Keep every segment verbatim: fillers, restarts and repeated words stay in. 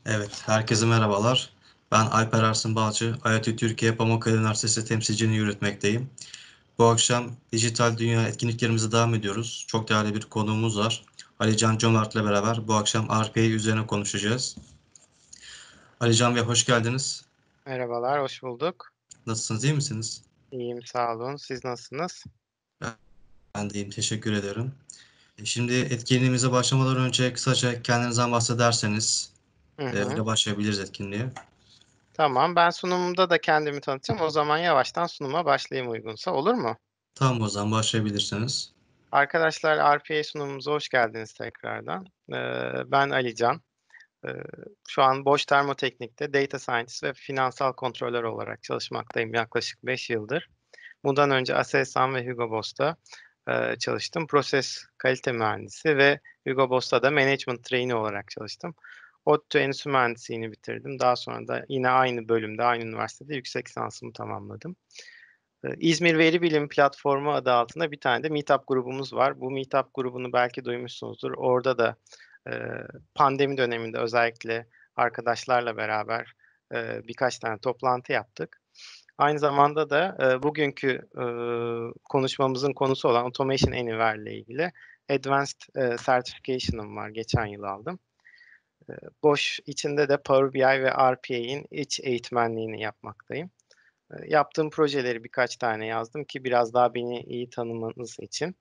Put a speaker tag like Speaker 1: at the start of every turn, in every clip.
Speaker 1: Evet, herkese merhabalar. Ben Alper Arslan Balcı, I O T Türkiye Pamukkale Üniversitesi temsilciliğini yürütmekteyim. Bu akşam dijital dünya etkinliklerimize devam ediyoruz. Çok değerli bir konuğumuz var. Ali Can Cömert'le beraber bu akşam R P A üzerine konuşacağız. Ali Can Bey hoş geldiniz.
Speaker 2: Merhabalar, hoş bulduk.
Speaker 1: Nasılsınız, iyi misiniz?
Speaker 2: İyiyim, sağ olun. Siz nasılsınız?
Speaker 1: Ben de iyiyim, teşekkür ederim. E, Şimdi etkinliğimize başlamadan önce kısaca kendinizden bahsederseniz
Speaker 2: Hı
Speaker 1: e,
Speaker 2: hı.
Speaker 1: öyle başlayabiliriz etkinliğe.
Speaker 2: Tamam, ben sunumumda da kendimi tanıtacağım. O zaman yavaştan sunuma başlayayım uygunsa. Olur mu?
Speaker 1: Tamam, o zaman başlayabilirsiniz.
Speaker 2: Arkadaşlar, R P A sunumumuza hoş geldiniz tekrardan. Ee, ben Ali Can. Ee, Şu an Boş Termoteknik'te Data Scientist ve finansal kontrolör olarak çalışmaktayım yaklaşık beş yıldır. Bundan önce Aselsan ve Hugo Boss'ta e, çalıştım. Proses kalite mühendisi ve Hugo Boss'ta da management trainee olarak çalıştım. ODTÜ Endüstri Mühendisliğini bitirdim. Daha sonra da yine aynı bölümde, aynı üniversitede yüksek lisansımı tamamladım. E, İzmir Veri Bilimi Platformu adı altında bir tane de Meetup grubumuz var. Bu Meetup grubunu belki duymuşsunuzdur. Orada da e, pandemi döneminde özellikle arkadaşlarla beraber e, birkaç tane toplantı yaptık. Aynı zamanda da e, bugünkü e, konuşmamızın konusu olan Automation Anywhere ile ilgili Advanced e, Certification'ım var. Geçen yıl aldım. E, Boş içinde de Power B I ve R P A'in iç eğitmenliğini yapmaktayım. E, yaptığım projeleri birkaç tane yazdım ki biraz daha beni iyi tanımanız için.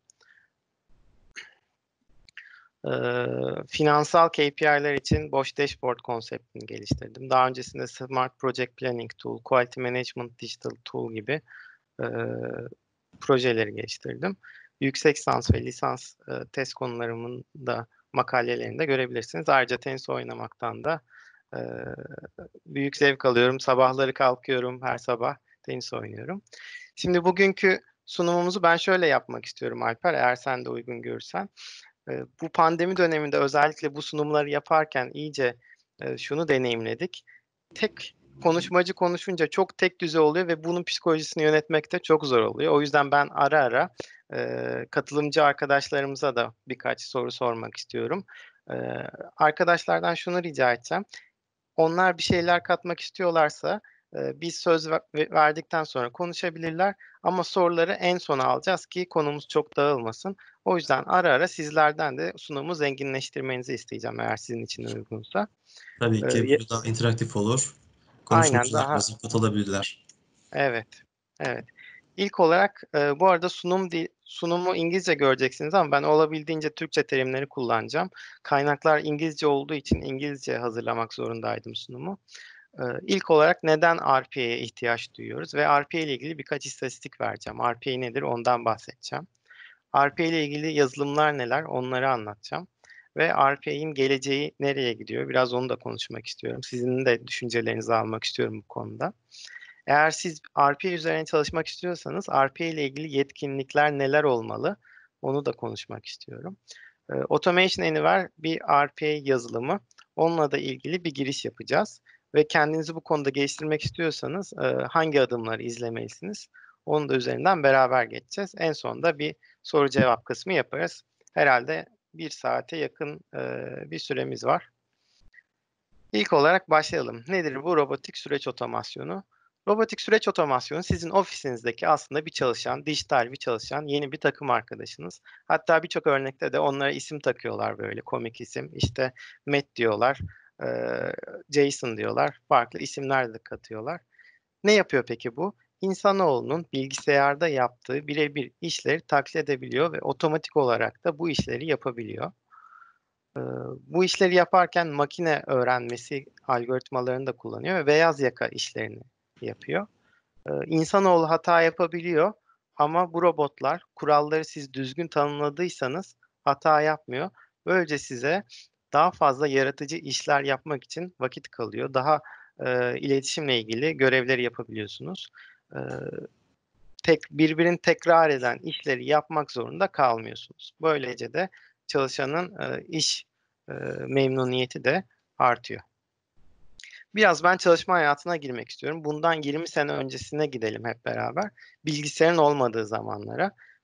Speaker 2: E, Finansal K P I'ler için Boş Dashboard konseptini geliştirdim. Daha öncesinde Smart Project Planning Tool, Quality Management Digital Tool gibi e, projeleri geliştirdim. Yüksek lisans ve lisans e, test konularımın da makalelerinde görebilirsiniz. Ayrıca tenis oynamaktan da e, büyük zevk alıyorum. Sabahları kalkıyorum, her sabah tenis oynuyorum. Şimdi bugünkü sunumumuzu ben şöyle yapmak istiyorum Alper, eğer sen de uygun görürsen. E, bu pandemi döneminde özellikle bu sunumları yaparken iyice e, şunu deneyimledik. Tek konuşmacı konuşunca çok tek düze oluyor ve bunun psikolojisini yönetmek de çok zor oluyor. O yüzden ben ara ara e, katılımcı arkadaşlarımıza da birkaç soru sormak istiyorum. E, Arkadaşlardan şunu rica edeceğim. Onlar bir şeyler katmak istiyorlarsa e, biz söz ver- verdikten sonra konuşabilirler. Ama soruları en sona alacağız ki konumuz çok dağılmasın. O yüzden ara ara sizlerden de sunumu zenginleştirmenizi isteyeceğim eğer sizin için uygunsa.
Speaker 1: Tabii
Speaker 2: E,
Speaker 1: ki
Speaker 2: ye-
Speaker 1: böyle daha interaktif olur.
Speaker 2: aynen daha
Speaker 1: Konuşmacılarımız katılabilirler.
Speaker 2: evet. Evet. İlk olarak e, bu arada sunum di- sunumu İngilizce göreceksiniz ama ben olabildiğince Türkçe terimleri kullanacağım. Kaynaklar İngilizce olduğu için İngilizce hazırlamak zorundaydım sunumu. E, ilk olarak neden R P A'ya ihtiyaç duyuyoruz ve R P A ile ilgili birkaç istatistik vereceğim. R P A nedir ondan bahsedeceğim. R P A ile ilgili yazılımlar neler onları anlatacağım. Ve R P A'in geleceği nereye gidiyor biraz onu da konuşmak istiyorum. Sizin de düşüncelerinizi almak istiyorum bu konuda. Eğer siz R P A üzerine çalışmak istiyorsanız R P A ile ilgili yetkinlikler neler olmalı? Onu da konuşmak istiyorum. Ee, Automation Anywhere bir R P A yazılımı. Onunla da ilgili bir giriş yapacağız. Ve kendinizi bu konuda geliştirmek istiyorsanız e, hangi adımları izlemelisiniz? Onu da üzerinden beraber geçeceğiz. En sonunda bir soru cevap kısmı yaparız. Herhalde bir saate yakın e, bir süremiz var. İlk olarak başlayalım. Nedir bu robotik süreç otomasyonu? Robotik süreç otomasyonu sizin ofisinizdeki aslında bir çalışan, dijital bir çalışan, yeni bir takım arkadaşınız. Hatta birçok örnekte de onlara isim takıyorlar böyle komik isim. İşte Matt diyorlar, eee, Jason diyorlar, farklı isimler de katıyorlar. Ne yapıyor peki bu? İnsanoğlunun bilgisayarda yaptığı birebir işleri taklit edebiliyor ve otomatik olarak da bu işleri yapabiliyor. Eee, Bu işleri yaparken makine öğrenmesi algoritmalarını da kullanıyor ve beyaz yaka işlerini yapıyor. Eee, insanoğlu hata yapabiliyor ama bu robotlar kuralları siz düzgün tanımladıysanız hata yapmıyor. Böylece size daha fazla yaratıcı işler yapmak için vakit kalıyor. Daha eee, iletişimle ilgili görevleri yapabiliyorsunuz. Eee, tek birbirini tekrar eden işleri yapmak zorunda kalmıyorsunuz. Böylece de çalışanın e, iş e, memnuniyeti de artıyor. Biraz ben çalışma hayatına girmek istiyorum. Bundan yirmi sene öncesine gidelim hep beraber. Bilgisayarın olmadığı zamanlara.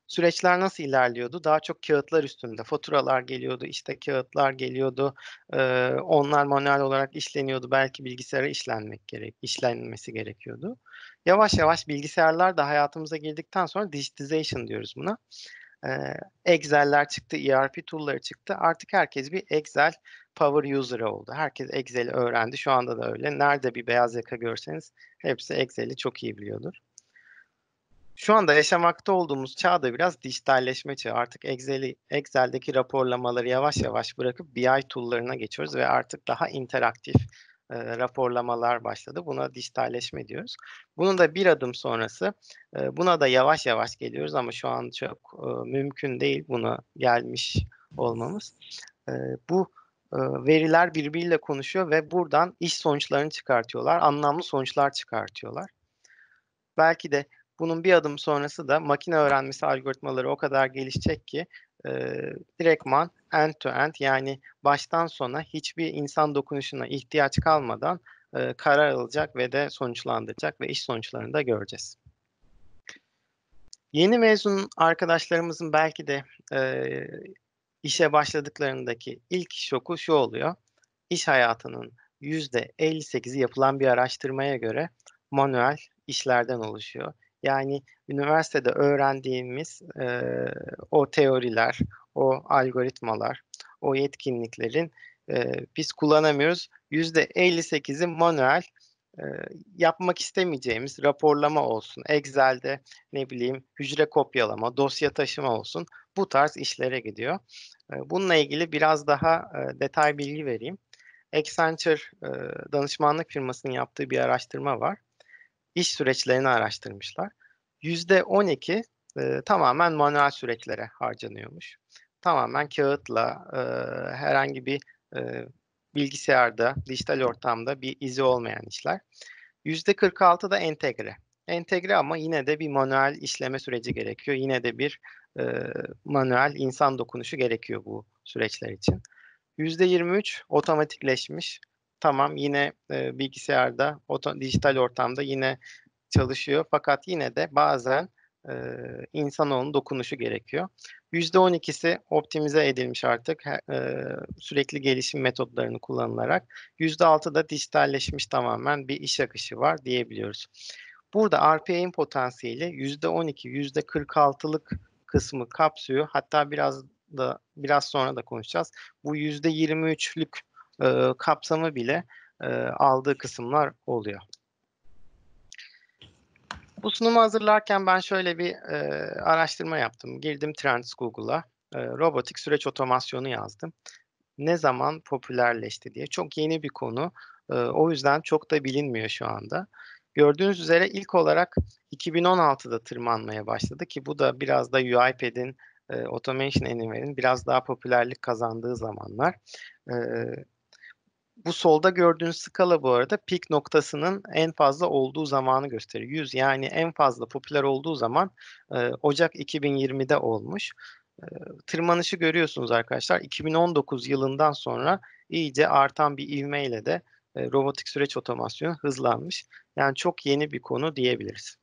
Speaker 2: Süreçler nasıl ilerliyordu? Daha çok kağıtlar üstünde. Faturalar geliyordu, işte kağıtlar geliyordu. Ee, onlar manuel olarak işleniyordu. Belki bilgisayara işlenmek gerek, işlenmesi gerekiyordu. Yavaş yavaş bilgisayarlar da hayatımıza girdikten sonra digitization diyoruz buna. Ee, Excel'ler çıktı, E R P tool'ları çıktı. Artık herkes bir Excel power user'ı oldu. Herkes Excel'i öğrendi. Şu anda da öyle. Nerede bir beyaz yaka görseniz hepsi Excel'i çok iyi biliyordur. Şu anda yaşamakta olduğumuz çağda biraz dijitalleşme çağı. Artık Excel'i, Excel'deki raporlamaları yavaş yavaş bırakıp B I tool'larına geçiyoruz ve artık daha interaktif e, raporlamalar başladı. Buna dijitalleşme diyoruz. Bunun da bir adım sonrası, e, buna da yavaş yavaş geliyoruz ama şu an çok e, mümkün değil buna gelmiş olmamız. E, bu e, veriler birbiriyle konuşuyor ve buradan iş sonuçlarını çıkartıyorlar, anlamlı sonuçlar çıkartıyorlar. Belki de bunun bir adım sonrası da makine öğrenmesi algoritmaları o kadar gelişecek ki e, direktman end to end, yani baştan sona hiçbir insan dokunuşuna ihtiyaç kalmadan e, karar alacak ve de sonuçlandıracak ve iş sonuçlarını da göreceğiz. Yeni mezun arkadaşlarımızın belki de e, işe başladıklarındaki ilk şoku şu oluyor. İş hayatının yüzde elli sekizi yapılan bir araştırmaya göre manuel işlerden oluşuyor. Yani üniversitede öğrendiğimiz e, o teoriler, o algoritmalar, o yetkinliklerin e, biz kullanamıyoruz. yüzde elli sekizi manuel, e, yapmak istemeyeceğimiz raporlama olsun, Excel'de ne bileyim hücre kopyalama, dosya taşıma olsun, bu tarz işlere gidiyor. E, bununla ilgili biraz daha e, detay bilgi vereyim. Accenture e, danışmanlık firmasının yaptığı bir araştırma var. İş süreçlerini araştırmışlar. yüzde on iki e, tamamen manuel süreçlere harcanıyormuş. Tamamen kağıtla, e, herhangi bir e, bilgisayarda, dijital ortamda bir izi olmayan işler. yüzde kırk altı da entegre. Entegre ama yine de bir manuel işleme süreci gerekiyor. Yine de bir e, manuel insan dokunuşu gerekiyor bu süreçler için. yüzde yirmi üç otomatikleşmiş. Tamam, yine e, bilgisayarda, oto, dijital ortamda yine çalışıyor. Fakat yine de bazen e, insanoğlunun dokunuşu gerekiyor. yüzde on ikisi optimize edilmiş artık e, sürekli gelişim metotlarını kullanılarak. yüzde altı da dijitalleşmiş, tamamen bir iş akışı var diyebiliyoruz. Burada R P A'nin potansiyeli yüzde on iki, yüzde kırk altılık kısmı kapsıyor. Hatta biraz da biraz sonra da konuşacağız. Bu yüzde yirmi üçlük e, kapsamı bile e, aldığı kısımlar oluyor. Bu sunumu hazırlarken ben şöyle bir e, araştırma yaptım. Girdim Trends Google'a. E, robotik süreç otomasyonu yazdım. Ne zaman popülerleşti diye. Çok yeni bir konu. E, o yüzden çok da bilinmiyor şu anda. Gördüğünüz üzere ilk olarak iki bin on altıda tırmanmaya başladı ki bu da biraz da UiPath'in, e, Automation Anywhere'in biraz daha popülerlik kazandığı zamanlar. E, Bu solda gördüğünüz skala bu arada peak noktasının en fazla olduğu zamanı gösteriyor. yüz, yani en fazla popüler olduğu zaman e, Ocak iki bin yirmide olmuş. E, Tırmanışı görüyorsunuz arkadaşlar. iki bin on dokuz yılından sonra iyice artan bir ivmeyle de e, robotik süreç otomasyonu hızlanmış. Yani çok yeni bir konu diyebiliriz.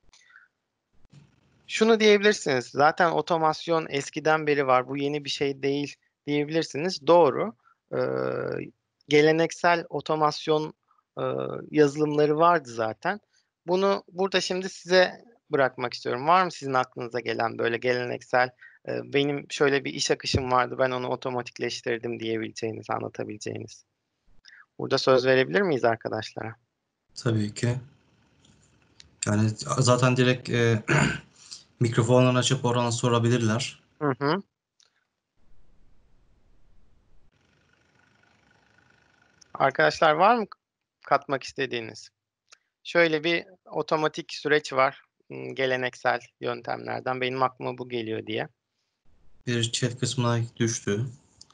Speaker 2: Şunu diyebilirsiniz. Zaten otomasyon eskiden beri var. Bu yeni bir şey değil diyebilirsiniz. Doğru. Ee, Geleneksel otomasyon e, yazılımları vardı zaten. Bunu burada şimdi size bırakmak istiyorum. Var mı sizin aklınıza gelen böyle geleneksel, e, benim şöyle bir iş akışım vardı, ben onu otomatikleştirdim diyebileceğiniz, anlatabileceğiniz? Burada söz verebilir miyiz arkadaşlara?
Speaker 1: Tabii ki. Yani zaten direkt e, mikrofonlarını açıp oradan sorabilirler.
Speaker 2: Hı hı. Arkadaşlar, var mı katmak istediğiniz? Şöyle bir otomatik süreç var, hmm, geleneksel yöntemlerden. Benim aklıma bu geliyor diye.
Speaker 1: Bir chat kısmına düştü.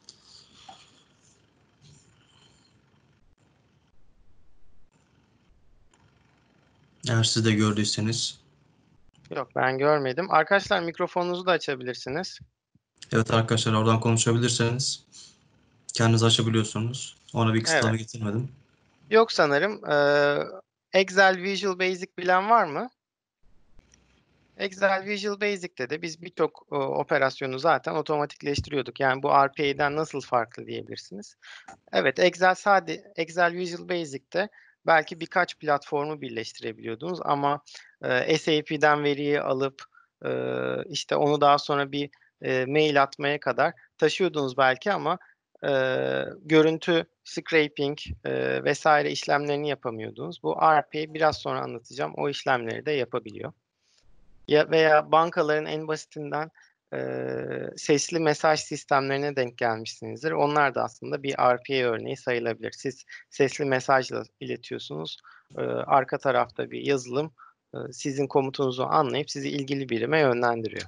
Speaker 1: Eğer siz de gördüyseniz.
Speaker 2: Yok, ben görmedim. Arkadaşlar, mikrofonunuzu da açabilirsiniz.
Speaker 1: Evet arkadaşlar, oradan konuşabilirseniz kendinizi açabiliyorsunuz. Ona bir kısıtlama
Speaker 2: Evet.
Speaker 1: getirmedim.
Speaker 2: Yok sanırım. Ee, Excel Visual Basic bilen var mı? Excel Visual Basic'te de biz birçok o operasyonu zaten otomatikleştiriyorduk. Yani bu R P A'den nasıl farklı diyebilirsiniz. Evet, Excel sade Excel Visual Basic'te belki birkaç platformu birleştirebiliyordunuz ama eee, S A P'den veriyi alıp eee, işte onu daha sonra bir eee, mail atmaya kadar taşıyordunuz belki ama eee, görüntü scraping eee, vesaire işlemlerini yapamıyordunuz. Bu R P A biraz sonra anlatacağım. O işlemleri de yapabiliyor. Ya veya bankaların en basitinden eee, sesli mesaj sistemlerine denk gelmişsinizdir. Onlar da aslında bir R P A örneği sayılabilir. Siz sesli mesajla iletiyorsunuz. Eee, arka tarafta bir yazılım eee, sizin komutunuzu anlayıp sizi ilgili birime yönlendiriyor.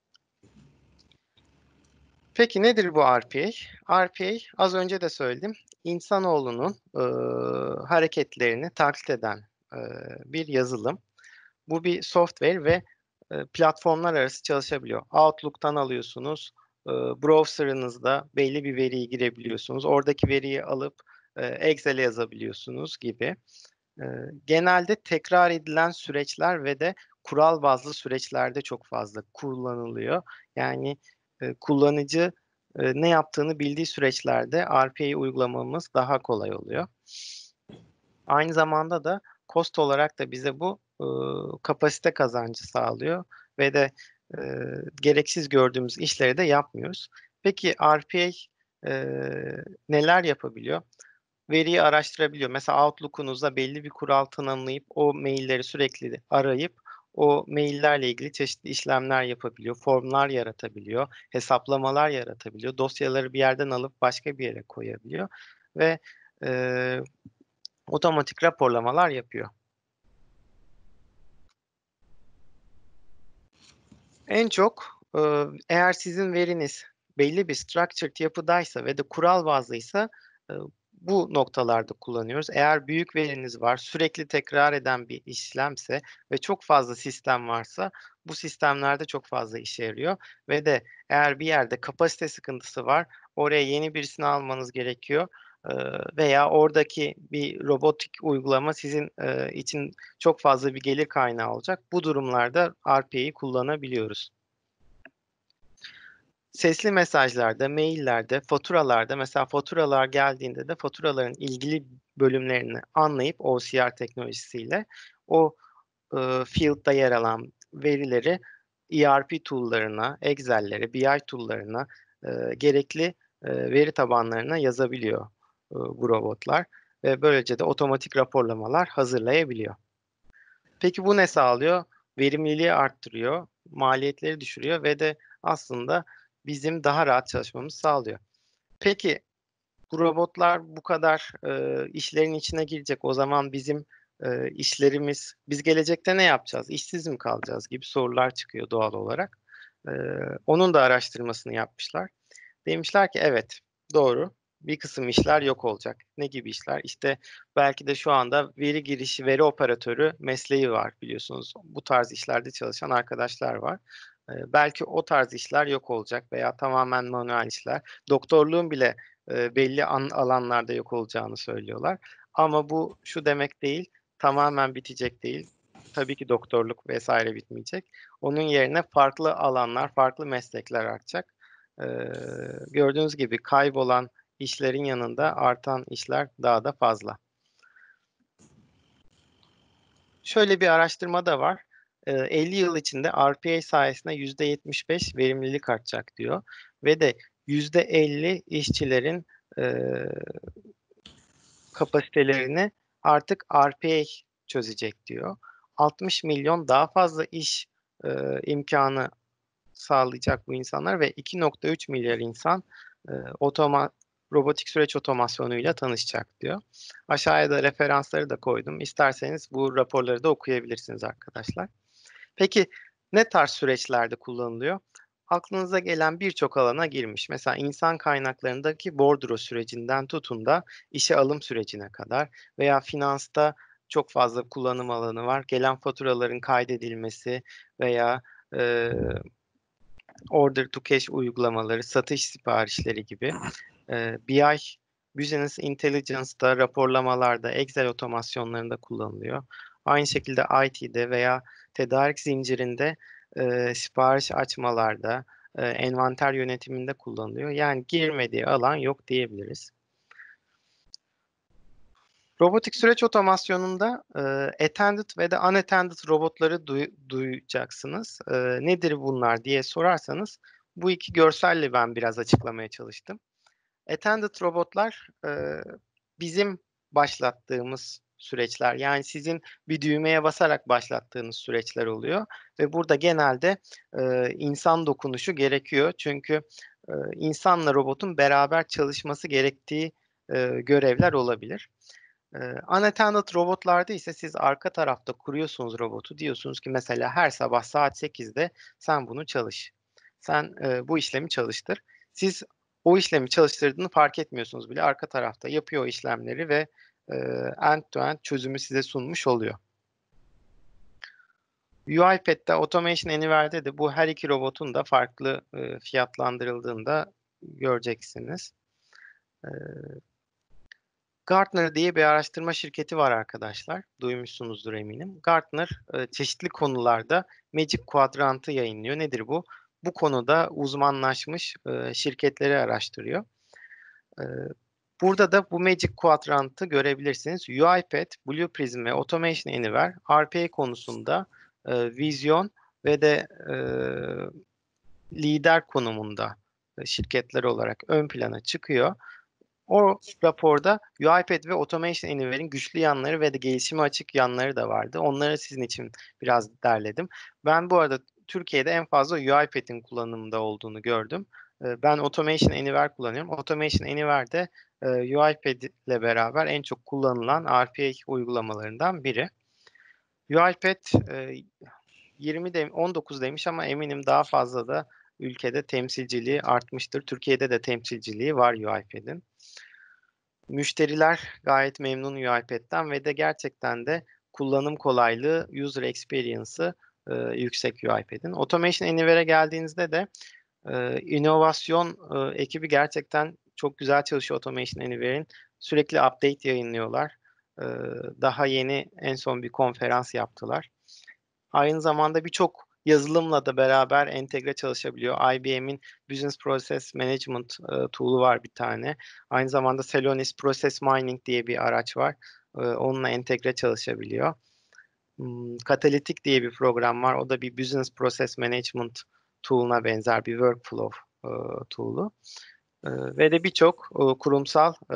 Speaker 2: Peki nedir bu R P A? R P A az önce de söyledim. İnsanoğlunun eee, hareketlerini taklit eden eee, bir yazılım. Bu bir software ve e, platformlar arası çalışabiliyor. Outlook'tan alıyorsunuz, e, browser'ınızda belli bir veriyi girebiliyorsunuz. Oradaki veriyi alıp e, Excel'e yazabiliyorsunuz gibi. E, genelde tekrar edilen süreçler ve de kural bazlı süreçlerde çok fazla kullanılıyor. Yani e, kullanıcı e, ne yaptığını bildiği süreçlerde R P A'yı uygulamamız daha kolay oluyor. Aynı zamanda da cost olarak da bize bu e, kapasite kazancı sağlıyor ve de e, gereksiz gördüğümüz işleri de yapmıyoruz. Peki R P A e, neler yapabiliyor? Veriyi araştırabiliyor. Mesela Outlook'unuzda belli bir kural tanımlayıp o mailleri sürekli arayıp o maillerle ilgili çeşitli işlemler yapabiliyor, formlar yaratabiliyor, hesaplamalar yaratabiliyor, dosyaları bir yerden alıp başka bir yere koyabiliyor ve e, otomatik raporlamalar yapıyor. En çok e, eğer sizin veriniz belli bir structured yapıdaysa ve de kural bazlıysa e, bu noktalarda kullanıyoruz. Eğer büyük veriniz var, sürekli tekrar eden bir işlemse ve çok fazla sistem varsa bu sistemlerde çok fazla işe yarıyor. Ve de eğer bir yerde kapasite sıkıntısı var, oraya yeni birisini almanız gerekiyor. E, veya oradaki bir robotik uygulama sizin e, için çok fazla bir gelir kaynağı olacak. Bu durumlarda R P A'yı kullanabiliyoruz. Sesli mesajlarda, maillerde, faturalarda mesela faturalar geldiğinde de faturaların ilgili bölümlerini anlayıp O C R teknolojisiyle o e, field'da yer alan verileri E R P tool'larına, Excel'lere, B I tool'larına, e, gerekli e, veri tabanlarına yazabiliyor e, bu robotlar ve böylece de otomatik raporlamalar hazırlayabiliyor. Peki bu ne sağlıyor? Verimliliği arttırıyor, maliyetleri düşürüyor ve de aslında bizim daha rahat çalışmamızı sağlıyor. Peki bu robotlar bu kadar e, işlerin içine girecek. O zaman bizim e, işlerimiz, biz gelecekte ne yapacağız? İşsiz mi kalacağız gibi sorular çıkıyor doğal olarak. E, onun da araştırmasını yapmışlar. Demişler ki evet, doğru. Bir kısım işler yok olacak. Ne gibi işler? İşte belki de şu anda veri girişi, veri operatörü mesleği var biliyorsunuz. Bu tarz işlerde çalışan arkadaşlar var. Ee, belki o tarz işler yok olacak veya tamamen manuel işler. Doktorluğun bile e, belli an, alanlarda yok olacağını söylüyorlar. Ama bu şu demek değil, tamamen bitecek değil. Tabii ki doktorluk vesaire bitmeyecek. Onun yerine farklı alanlar, farklı meslekler artacak. Ee, gördüğünüz gibi kaybolan işlerin yanında artan işler daha da fazla. Şöyle bir araştırma da var. Ee, elli yıl içinde R P A sayesinde yüzde yetmiş beş verimlilik artacak diyor. Ve de yüzde elli işçilerin e, kapasitelerini artık R P A çözecek diyor. altmış milyon daha fazla iş e, imkanı sağlayacak bu insanlar ve iki nokta üç milyar insan e, otoma, robotik süreç otomasyonuyla tanışacak diyor. Aşağıya da referansları da koydum. İsterseniz bu raporları da okuyabilirsiniz arkadaşlar. Peki ne tarz süreçlerde kullanılıyor? Aklınıza gelen birçok alana girmiş. Mesela insan kaynaklarındaki bordro sürecinden tutun da işe alım sürecine kadar veya finansta çok fazla kullanım alanı var. Gelen faturaların kaydedilmesi veya e, order to cash uygulamaları, satış siparişleri gibi. Ee, B I, Business Intelligence'da, raporlamalarda, Excel otomasyonlarında kullanılıyor. Aynı şekilde I T'de veya tedarik zincirinde e, sipariş açmalarda, e, envanter yönetiminde kullanılıyor. Yani girmediği alan yok diyebiliriz. Robotik süreç otomasyonunda e, attended ve de unattended robotları duy- duyacaksınız. E, nedir bunlar diye sorarsanız bu iki görselle ben biraz açıklamaya çalıştım. Attended robotlar e, bizim başlattığımız süreçler. Yani sizin bir düğmeye basarak başlattığınız süreçler oluyor. Ve burada genelde e, insan dokunuşu gerekiyor. Çünkü e, insanla robotun beraber çalışması gerektiği e, görevler olabilir. Ee, unattended robotlarda ise siz arka tarafta kuruyorsunuz robotu. Diyorsunuz ki mesela her sabah saat sekizde sen bunu çalış. Sen e, bu işlemi çalıştır. Siz o işlemi çalıştırdığını fark etmiyorsunuz bile. Arka tarafta yapıyor o işlemleri ve e, end-to-end çözümü size sunmuş oluyor. UiPath'te Automation Anywhere'de de bu her iki robotun da farklı e, fiyatlandırıldığını da göreceksiniz. E, Gartner diye bir araştırma şirketi var arkadaşlar. Duymuşsunuzdur eminim. Gartner e, çeşitli konularda Magic Quadrant'ı yayınlıyor. Nedir bu? Bu konuda uzmanlaşmış e, şirketleri araştırıyor. E, Burada da bu Magic Quadrant'ı görebilirsiniz. UiPath, Blue Prism ve Automation Anywhere R P A konusunda e, vizyon ve de e, lider konumunda e, şirketler olarak ön plana çıkıyor. O raporda UiPath ve Automation Anywhere'in güçlü yanları ve de gelişime açık yanları da vardı. Onları sizin için biraz derledim. Ben bu arada Türkiye'de en fazla UiPath'in kullanımında olduğunu gördüm. Ee, Ben Automation Anywhere kullanıyorum. Automation Anywhere'de e, UiPath ile beraber en çok kullanılan R P A uygulamalarından biri. UiPath e, yirmi de, on dokuz demiş ama eminim daha fazla da ülkede temsilciliği artmıştır. Türkiye'de de temsilciliği var UiPath'in. Müşteriler gayet memnun UiPath'ten ve de gerçekten de kullanım kolaylığı, user experience'ı e, yüksek UiPath'in. Automation Anywhere'e geldiğinizde de e, inovasyon e, ekibi gerçekten çok güzel çalışıyor Automation Anywhere'in. Sürekli update yayınlıyorlar. E, Daha yeni en son bir konferans yaptılar. Aynı zamanda birçok yazılımla da beraber entegre çalışabiliyor. I B M'in Business Process Management e, tool'u var bir tane. Aynı zamanda Celonis Process Mining diye bir araç var. E, onunla entegre çalışabiliyor. Hmm, Catalytic diye bir program var. O da bir Business Process Management tool'una benzer bir workflow e, tool'u. E, ve de birçok e, kurumsal e,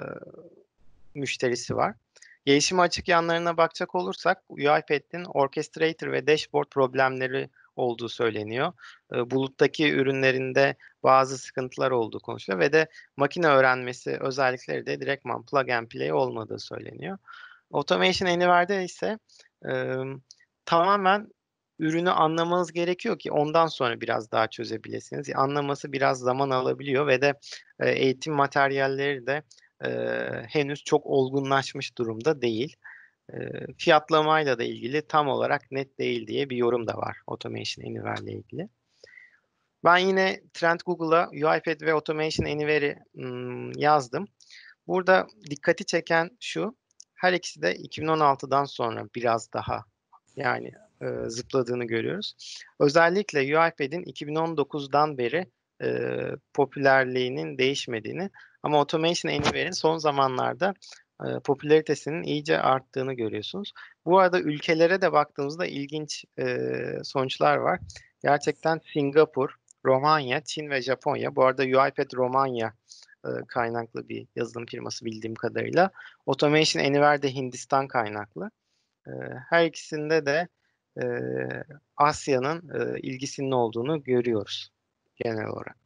Speaker 2: müşterisi var. Gelişime açık yanlarına bakacak olursak UiPath'in Orchestrator ve Dashboard problemleri olduğu söyleniyor. E, Buluttaki ürünlerinde bazı sıkıntılar olduğu konuşuluyor ve de makine öğrenmesi özellikleri de direktman plug and play olmadığı söyleniyor. Automation Anywhere'de ise e, tamamen ürünü anlamanız gerekiyor ki ondan sonra biraz daha çözebilirsiniz. Anlaması biraz zaman alabiliyor ve de e, eğitim materyalleri de e, henüz çok olgunlaşmış durumda değil. E, Fiyatlamayla da ilgili tam olarak net değil diye bir yorum da var Automation Anywhere ile ilgili. Ben yine Trend Google'a UiPath ve Automation Anywhere'i hmm, yazdım. Burada dikkati çeken şu, her ikisi de iki bin on altıdan sonra biraz daha yani e, zıpladığını görüyoruz. Özellikle UiPath'in iki bin on dokuzdan beri e, popülerliğinin değişmediğini ama Automation Anywhere'in son zamanlarda e, popülaritesinin iyice arttığını görüyorsunuz. Bu arada ülkelere de baktığımızda ilginç e, sonuçlar var. Gerçekten Singapur, Romanya, Çin ve Japonya. Bu arada UiPath Romanya e, kaynaklı bir yazılım firması bildiğim kadarıyla. Automation Anywhere de Hindistan kaynaklı. E, Her ikisinde de e, Asya'nın e, ilgisinin olduğunu görüyoruz genel olarak.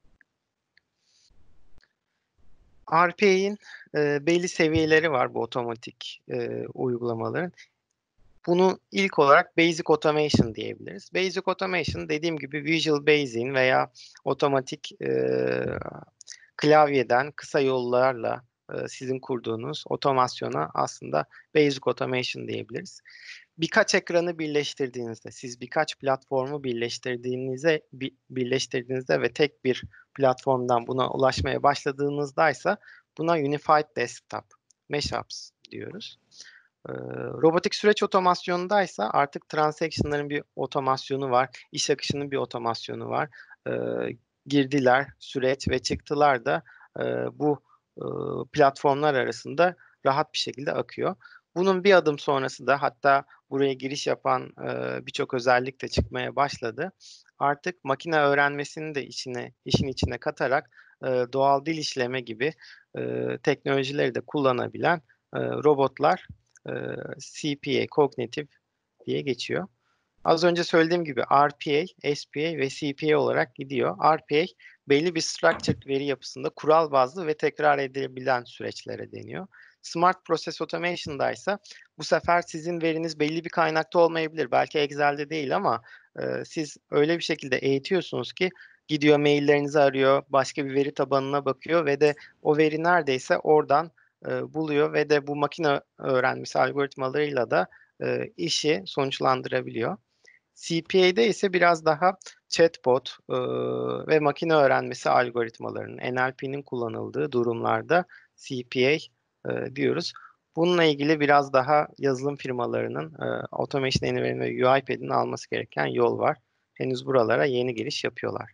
Speaker 2: R P A'in e, belli seviyeleri var bu otomatik e, uygulamaların. Bunu ilk olarak Basic Automation diyebiliriz. Basic Automation dediğim gibi Visual Basic'in veya otomatik e, klavyeden kısa yollarla e, sizin kurduğunuz otomasyona aslında Basic Automation diyebiliriz. Birkaç ekranı birleştirdiğinizde, siz birkaç platformu birleştirdiğinizde, bi- birleştirdiğinizde ve tek bir platformdan buna ulaşmaya başladığınızdaysa buna Unified Desktop, Mashups diyoruz. Ee, robotik süreç otomasyonundaysa artık transaction'ların bir otomasyonu var, iş akışının bir otomasyonu var. Ee, girdiler, süreç ve çıktılar da e, bu e, platformlar arasında rahat bir şekilde akıyor. Bunun bir adım sonrası da hatta buraya giriş yapan e, birçok özellik de çıkmaya başladı. Artık makine öğrenmesini de içine, işin içine katarak e, doğal dil işleme gibi e, teknolojileri de kullanabilen e, robotlar e, C P A, Cognitive diye geçiyor. Az önce söylediğim gibi R P A, S P A ve C P A olarak gidiyor. R P A belli bir structured veri yapısında kural bazlı ve tekrar edilebilen süreçlere deniyor. Smart Process Automation'da ise bu sefer sizin veriniz belli bir kaynakta olmayabilir. Belki Excel'de değil ama e, siz öyle bir şekilde eğitiyorsunuz ki gidiyor maillerinizi arıyor, başka bir veri tabanına bakıyor ve de o veri neredeyse oradan e, buluyor ve de bu makine öğrenmesi algoritmalarıyla da e, işi sonuçlandırabiliyor. C P A'de ise biraz daha chatbot e, ve makine öğrenmesi algoritmalarının, N L P'nin kullanıldığı durumlarda C P A e, diyoruz. Bununla ilgili biraz daha yazılım firmalarının e, Automation Anywhere ve UiPath'in alması gereken yol var. Henüz buralara yeni giriş yapıyorlar.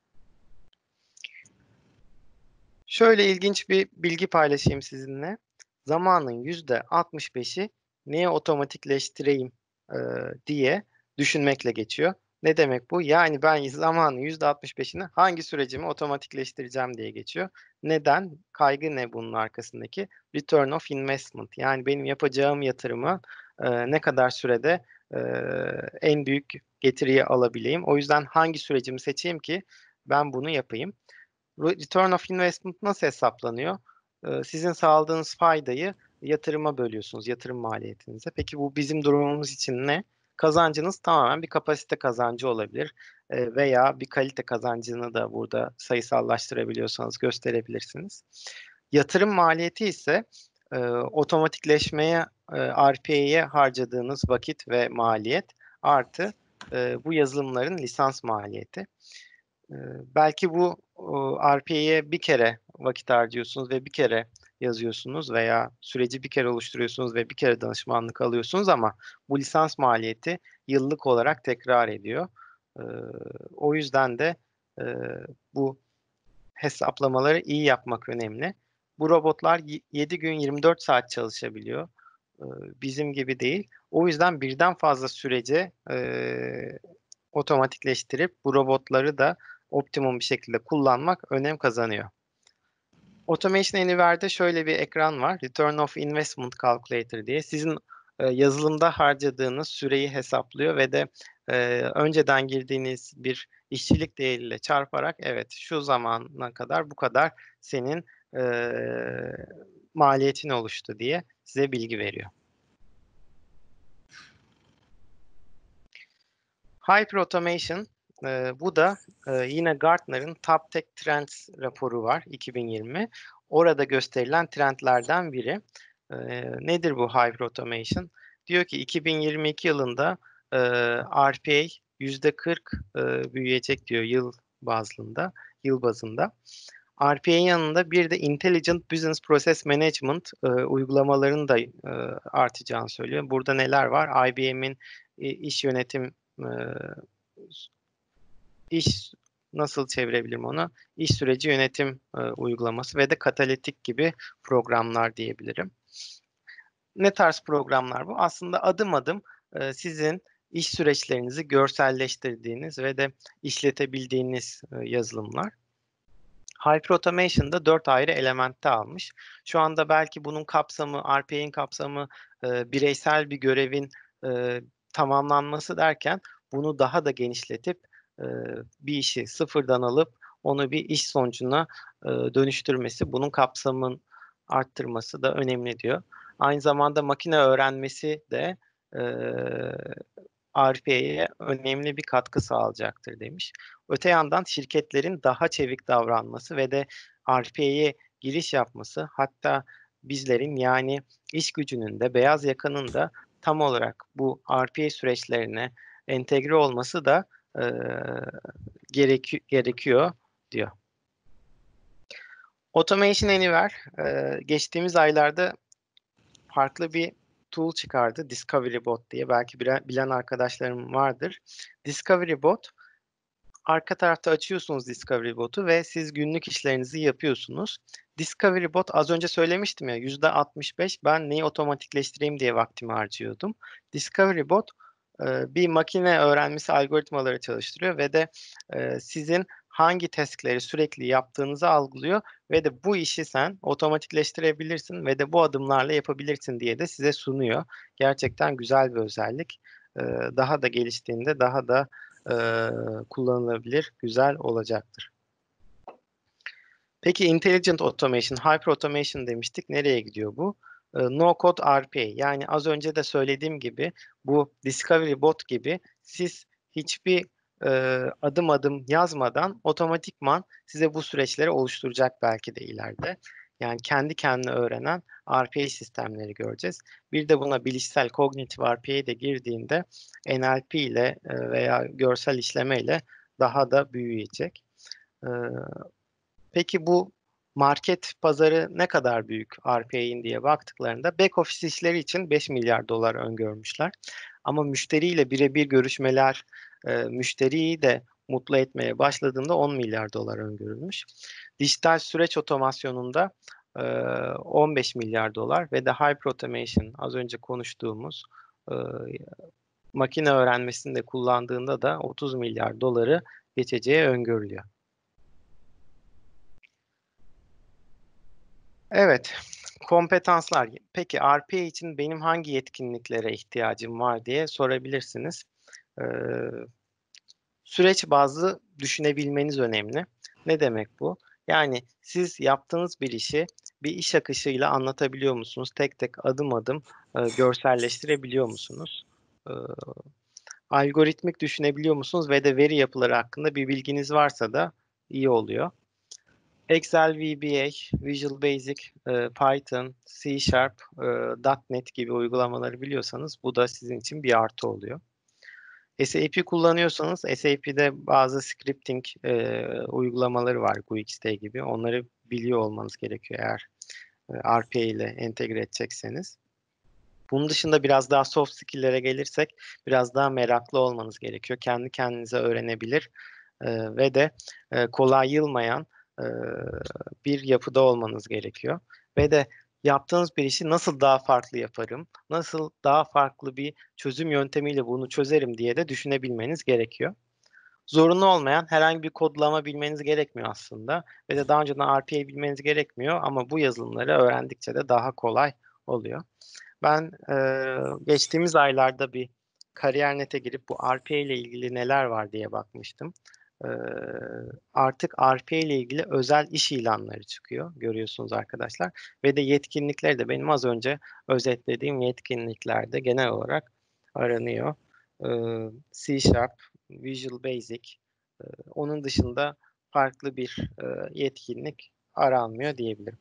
Speaker 2: Şöyle ilginç bir bilgi paylaşayım sizinle. Zamanın yüzde altmış beşi neye otomatikleştireyim e, diye düşünmekle geçiyor. Ne demek bu? Yani ben zamanın yüzde altmış beşini hangi sürecimi otomatikleştireceğim diye geçiyor. Neden? Kaygı ne bunun arkasındaki? Return of investment. Yani benim yapacağım yatırımı e, ne kadar sürede e, en büyük getiriyi alabileyim. O yüzden hangi sürecimi seçeyim ki ben bunu yapayım. Return of investment nasıl hesaplanıyor? Ee, Sizin sağladığınız faydayı yatırıma bölüyorsunuz, yatırım maliyetinize. Peki bu bizim durumumuz için ne? Kazancınız tamamen bir kapasite kazancı olabilir Ee, veya bir kalite kazancını da burada sayısallaştırabiliyorsanız gösterebilirsiniz. Yatırım maliyeti ise e, otomatikleşmeye, e, R P A'ye harcadığınız vakit ve maliyet artı e, bu yazılımların lisans maliyeti. Ee, belki bu R P A'ye bir kere vakit harcıyorsunuz ve bir kere yazıyorsunuz veya süreci bir kere oluşturuyorsunuz ve bir kere danışmanlık alıyorsunuz ama bu lisans maliyeti yıllık olarak tekrar ediyor. Ee, o yüzden de e, bu hesaplamaları iyi yapmak önemli. Bu robotlar yedi gün yirmi dört saat çalışabiliyor. Ee, bizim gibi değil. O yüzden birden fazla sürece e, otomatikleştirip bu robotları da optimum bir şekilde kullanmak önem kazanıyor. Automation Anywhere'de şöyle bir ekran var. Return of Investment Calculator diye. Sizin e, yazılımda harcadığınız süreyi hesaplıyor ve de e, önceden girdiğiniz bir işçilik değeriyle çarparak evet şu zamana kadar bu kadar senin e, maliyetin oluştu diye size bilgi veriyor. Hyper Automation, e, bu da e, yine Gartner'ın Top Tech Trends raporu var iki bin yirmi. Orada gösterilen trendlerden biri. E, nedir bu Hyper Automation? Diyor ki iki bin yirmi iki yılında e, R P A yüzde kırk e, büyüyecek diyor yıl bazında, yıl bazında. R P A'nin yanında bir de Intelligent Business Process Management e, uygulamalarının da e, artacağını söylüyor. Burada neler var? I B M'in e, iş yönetim e, iş nasıl çevirebilirim onu? İş süreci yönetim e, uygulaması ve de katalitik gibi programlar diyebilirim. Ne tarz programlar bu? Aslında adım adım e, sizin iş süreçlerinizi görselleştirdiğiniz ve de işletebildiğiniz e, yazılımlar. Hyper Automation'da dört ayrı elementte almış. Şu anda belki bunun kapsamı, R P A'nin kapsamı e, bireysel bir görevin e, tamamlanması derken bunu daha da genişletip e, bir işi sıfırdan alıp onu bir iş sonucuna e, dönüştürmesi, bunun kapsamın arttırması da önemli diyor. Aynı zamanda makine öğrenmesi de e, R P A'ye önemli bir katkı sağlayacaktır demiş. Öte yandan şirketlerin daha çevik davranması ve de R P A'ye giriş yapması, hatta bizlerin yani iş gücünün de beyaz yakanın da tam olarak bu R P A süreçlerine entegre olması da e, gereki, gerekiyor diyor. Automation Anywhere e, geçtiğimiz aylarda farklı bir tool çıkardı Discovery Bot diye. Belki bilen, bilen arkadaşlarım vardır. Discovery Bot, arka tarafta açıyorsunuz Discovery Bot'u ve siz günlük işlerinizi yapıyorsunuz. Discovery Bot, az önce söylemiştim ya, yüzde altmış beş ben neyi otomatikleştireyim diye vaktimi harcıyordum. Discovery Bot e, bir makine öğrenmesi algoritmaları çalıştırıyor ve de e, sizin hangi task'leri sürekli yaptığınızı algılıyor ve de bu işi sen otomatikleştirebilirsin ve de bu adımlarla yapabilirsin diye de size sunuyor. Gerçekten güzel bir özellik. E, Daha da geliştiğinde daha da e, kullanılabilir, güzel olacaktır. Peki Intelligent Automation, Hyper Automation demiştik. Nereye gidiyor bu? E, No Code R P A. Yani az önce de söylediğim gibi bu Discovery Bot gibi siz hiçbir e, adım adım yazmadan otomatikman size bu süreçleri oluşturacak belki de ileride. Yani kendi kendine öğrenen R P A sistemleri göreceğiz. Bir de buna bilişsel Cognitive R P A de girdiğinde N L P ile e, veya görsel işleme ile daha da büyüyecek. E, Peki bu market pazarı ne kadar büyük R P A'in diye baktıklarında back office işleri için beş milyar dolar öngörmüşler. Ama müşteriyle birebir görüşmeler, e, müşteriyi de mutlu etmeye başladığında on milyar dolar öngörülmüş. Dijital süreç otomasyonunda e, on beş milyar dolar ve de Hyper Automation, az önce konuştuğumuz e, makine öğrenmesinde kullandığında da otuz milyar doları geçeceği öngörülüyor. Evet, kompetanslar. Peki R P A için benim hangi yetkinliklere ihtiyacım var diye sorabilirsiniz. Ee, Süreç bazlı düşünebilmeniz önemli. Ne demek bu? Yani siz yaptığınız bir işi bir iş akışıyla anlatabiliyor musunuz? Tek tek adım adım e, görselleştirebiliyor musunuz? Ee, Algoritmik düşünebiliyor musunuz? Ve de veri yapıları hakkında bir bilginiz varsa da iyi oluyor. Excel, V B A, Visual Basic, e, Python, C Sharp, e, .NET gibi uygulamaları biliyorsanız bu da sizin için bir artı oluyor. S A P kullanıyorsanız S A P'de bazı scripting e, uygulamaları var, G U I X T gibi. Onları biliyor olmanız gerekiyor eğer e, R P A ile entegre edecekseniz. Bunun dışında biraz daha soft skill'lere gelirsek biraz daha meraklı olmanız gerekiyor. Kendi kendinize öğrenebilir e, ve de e, kolay yılmayan e, bir yapıda olmanız gerekiyor. Ve de yaptığınız bir işi nasıl daha farklı yaparım, nasıl daha farklı bir çözüm yöntemiyle bunu çözerim diye de düşünebilmeniz gerekiyor. Zorunlu olmayan herhangi bir kodlama bilmeniz gerekmiyor aslında. Ve de daha önceden R P A bilmeniz gerekmiyor ama bu yazılımları öğrendikçe de daha kolay oluyor. Ben e, geçtiğimiz aylarda bir Kariyer.net'e girip bu R P A ile ilgili neler var diye bakmıştım. E, Artık R P A ile ilgili özel iş ilanları çıkıyor, görüyorsunuz arkadaşlar. Ve de yetkinlikleri de benim az önce özetlediğim yetkinliklerde genel olarak aranıyor. E, C Sharp, Visual Basic, e, onun dışında farklı bir e, yetkinlik aranmıyor diyebilirim.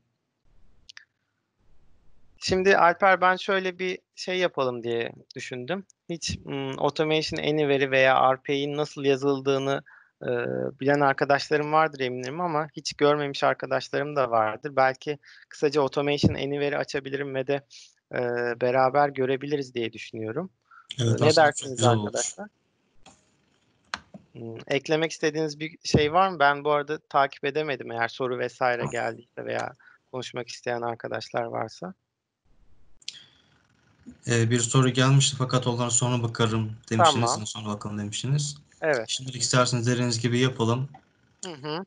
Speaker 2: Şimdi Alper, ben şöyle bir şey yapalım diye düşündüm. Hiç hmm, Automation Anywhere'i veya R P A'nin nasıl yazıldığını e, bilen arkadaşlarım vardır eminim ama hiç görmemiş arkadaşlarım da vardır. Belki kısaca Automation Anywhere'i açabilirim ve de e, beraber görebiliriz diye düşünüyorum. E,
Speaker 1: Evet,
Speaker 2: ne
Speaker 1: aslında çok
Speaker 2: dersiniz
Speaker 1: güzel olur.
Speaker 2: arkadaşlar? Hmm, eklemek istediğiniz bir şey var mı? Ben bu arada takip edemedim, eğer soru vesaire geldiyse veya konuşmak isteyen arkadaşlar varsa.
Speaker 1: Ee, bir soru gelmişti fakat onlara sonra bakarım demiştiniz.
Speaker 2: Tamam.
Speaker 1: Sonra sonra bakalım demiştiniz.
Speaker 2: Evet.
Speaker 1: Şimdilik isterseniz dediğiniz gibi yapalım.
Speaker 2: Hı hı.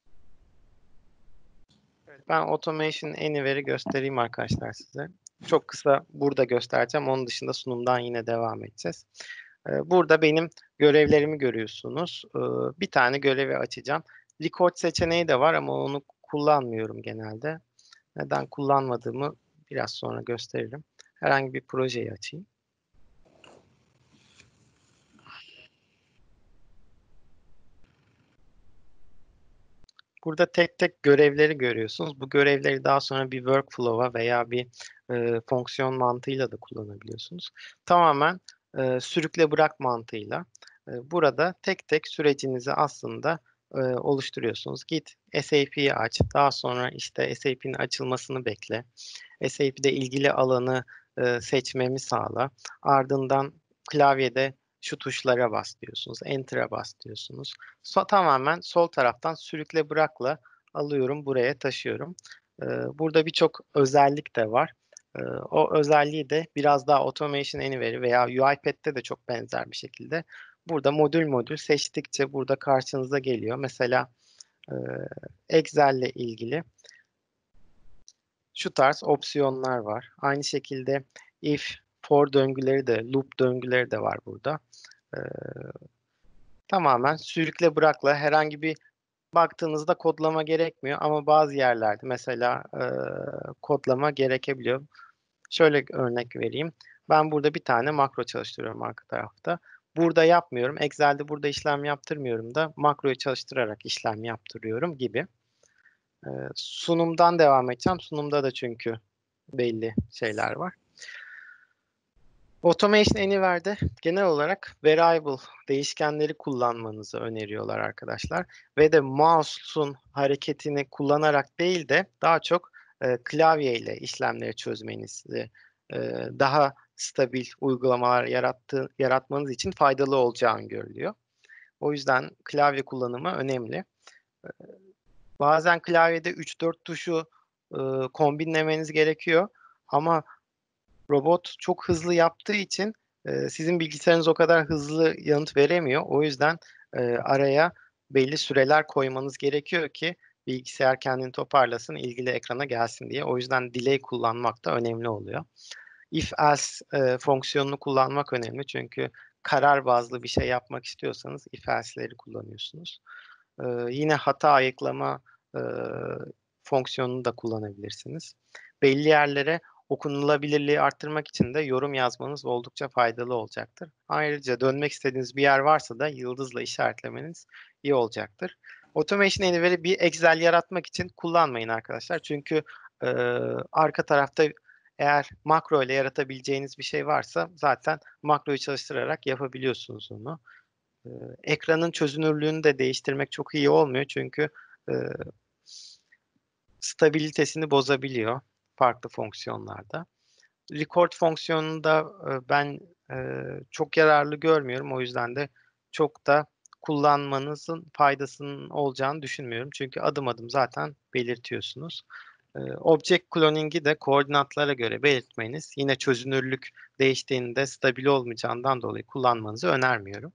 Speaker 2: Evet, ben Automation Anywhere'i göstereyim arkadaşlar size. Çok kısa burada göstereceğim. Onun dışında sunumdan yine devam edeceğiz. Ee, Burada benim görevlerimi görüyorsunuz. Ee, Bir tane görevi açacağım. Record seçeneği de var ama onu kullanmıyorum genelde. Neden kullanmadığımı biraz sonra gösteririm. Herhangi bir projeyi açayım. Burada tek tek görevleri görüyorsunuz. Bu görevleri daha sonra bir workflow'a veya bir e, fonksiyon mantığıyla da kullanabiliyorsunuz. Tamamen e, sürükle bırak mantığıyla. E, burada tek tek sürecinizi aslında e, oluşturuyorsunuz. Git S A P'yi aç. Daha sonra işte S A P'nin açılmasını bekle. S A P'de ilgili alanı e, seçmemi sağla. Ardından klavyede şu tuşlara bas diyorsunuz. Enter'a bas diyorsunuz. So tamamen sol taraftan sürükle bırakla alıyorum, buraya taşıyorum. E, burada birçok özellik de var. E, o özelliği de biraz daha Automation Anywhere veya UiPath'te de çok benzer bir şekilde burada modül modül seçtikçe burada karşınıza geliyor. Mesela e, Excel ile ilgili şu tarz opsiyonlar var. Aynı şekilde if, for döngüleri de, loop döngüleri de var burada. Ee, tamamen sürükle bırakla herhangi bir baktığınızda kodlama gerekmiyor ama bazı yerlerde mesela e, kodlama gerekebiliyor. Şöyle örnek vereyim. Ben burada bir tane makro çalıştırıyorum arka tarafta. Burada yapmıyorum. Excel'de burada işlem yaptırmıyorum da makroyu çalıştırarak işlem yaptırıyorum gibi. Ee, sunumdan devam edeceğim. Sunumda da çünkü belli şeyler var. Automation Anywhere'de genel olarak variable değişkenleri kullanmanızı öneriyorlar arkadaşlar. Ve de mouse'un hareketini kullanarak değil de daha çok e, klavye ile işlemleri çözmenizi e, daha stabil uygulamalar yarattığı, yaratmanız için faydalı olacağını görülüyor. O yüzden klavye kullanımı önemli. Bazen klavyede üç dört tuşu e, kombinlemeniz gerekiyor ama robot çok hızlı yaptığı için e, sizin bilgisayarınız o kadar hızlı yanıt veremiyor. O yüzden e, araya belli süreler koymanız gerekiyor ki bilgisayar kendini toparlasın, ilgili ekrana gelsin diye. O yüzden delay kullanmak da önemli oluyor. If else e, fonksiyonunu kullanmak önemli çünkü karar bazlı bir şey yapmak istiyorsanız if else'leri kullanıyorsunuz. E, yine hata ayıklama e, fonksiyonunu da kullanabilirsiniz. Belli yerlere okunulabilirliği arttırmak için de yorum yazmanız oldukça faydalı olacaktır. Ayrıca dönmek istediğiniz bir yer varsa da yıldızla işaretlemeniz iyi olacaktır. Automation Anywhere'i bir Excel yaratmak için kullanmayın arkadaşlar. Çünkü e, arka tarafta eğer makro ile yaratabileceğiniz bir şey varsa zaten makroyu çalıştırarak yapabiliyorsunuz onu. E, ekranın çözünürlüğünü de değiştirmek çok iyi olmuyor çünkü e, stabilitesini bozabiliyor farklı fonksiyonlarda. Record fonksiyonunu da e, ben e, çok yararlı görmüyorum. O yüzden de çok da kullanmanızın faydasının olacağını düşünmüyorum. Çünkü adım adım zaten belirtiyorsunuz. E, Object cloning'i de koordinatlara göre belirtmeniz yine çözünürlük değiştiğinde stabil olmayacağından dolayı kullanmanızı önermiyorum.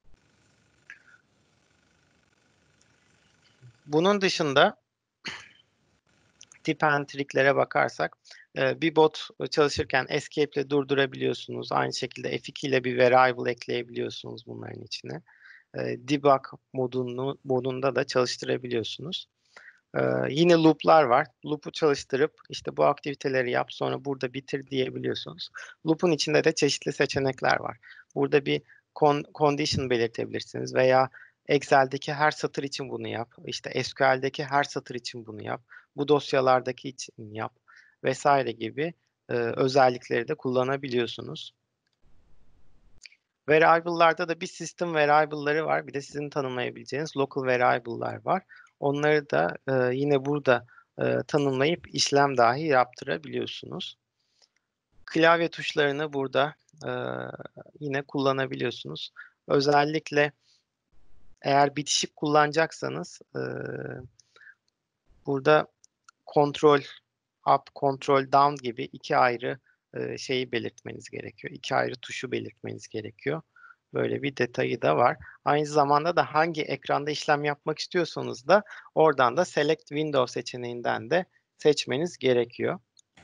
Speaker 2: Bunun dışında tip and trick'lere bakarsak e, bir bot çalışırken escape ile durdurabiliyorsunuz. Aynı şekilde F iki ile bir variable ekleyebiliyorsunuz bunların içine. E, debug modunu, modunda da çalıştırabiliyorsunuz. E, yine loop'lar var. Loop'u çalıştırıp işte bu aktiviteleri yap sonra burada bitir diyebiliyorsunuz. Loop'un içinde de çeşitli seçenekler var. Burada bir con- condition belirtebilirsiniz veya Excel'deki her satır için bunu yap. İşte S Q L'deki her satır için bunu yap. Bu dosyalardaki için yap vesaire gibi e, özellikleri de kullanabiliyorsunuz. Variable'larda da bir system variable'ları var. Bir de sizin tanımlayabileceğiniz local variable'lar var. Onları da e, yine burada e, tanımlayıp işlem dahi yaptırabiliyorsunuz. Klavye tuşlarını burada e, yine kullanabiliyorsunuz. Özellikle eğer bitişik kullanacaksanız e, burada kontrol up, kontrol down gibi iki ayrı e, şeyi belirtmeniz gerekiyor. İki ayrı tuşu belirtmeniz gerekiyor. Böyle bir detayı da var. Aynı zamanda da hangi ekranda işlem yapmak istiyorsanız da oradan da Select Window seçeneğinden de seçmeniz gerekiyor.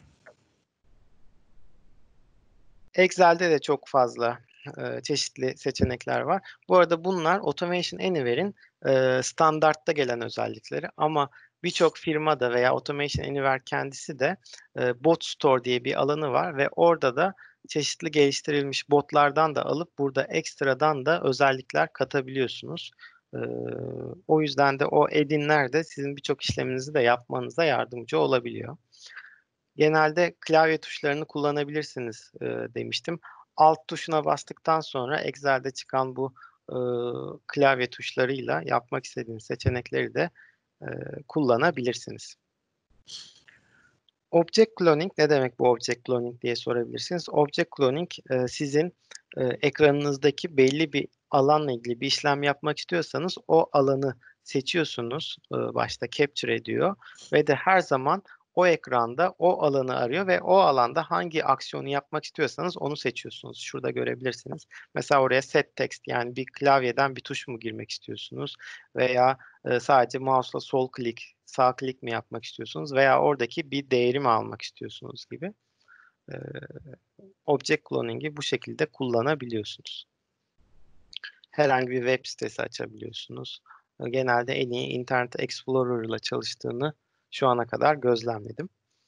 Speaker 2: Excel'de de çok fazla e, çeşitli seçenekler var. Bu arada bunlar Automation Anywhere'in e, standartta gelen özellikleri ama birçok firmada veya Automation Anywhere kendisi de e, Bot Store diye bir alanı var ve orada da çeşitli geliştirilmiş botlardan da alıp burada ekstradan da özellikler katabiliyorsunuz. E, o yüzden de o add-in'ler de sizin birçok işleminizi de yapmanıza yardımcı olabiliyor. Genelde klavye tuşlarını kullanabilirsiniz e, demiştim. Alt tuşuna bastıktan sonra Excel'de çıkan bu e, klavye tuşlarıyla yapmak istediğiniz seçenekleri de e, kullanabilirsiniz. Object cloning ne demek bu object cloning diye sorabilirsiniz. Object cloning e, sizin e, ekranınızdaki belli bir alanla ilgili bir işlem yapmak istiyorsanız o alanı seçiyorsunuz. E, başta capture ediyor ve de her zaman o ekranda o alanı arıyor ve o alanda hangi aksiyonu yapmak istiyorsanız onu seçiyorsunuz. Şurada görebilirsiniz. Mesela oraya set text, yani bir klavyeden bir tuş mu girmek istiyorsunuz veya e, sadece mouse'la sol klik, sağ klik mi yapmak istiyorsunuz veya oradaki bir değeri mi almak istiyorsunuz gibi. E, Object cloning'i bu şekilde kullanabiliyorsunuz. Herhangi bir web sitesi açabiliyorsunuz. E, genelde en iyi Internet Explorer ile çalıştığını şu ana kadar gözlemledim.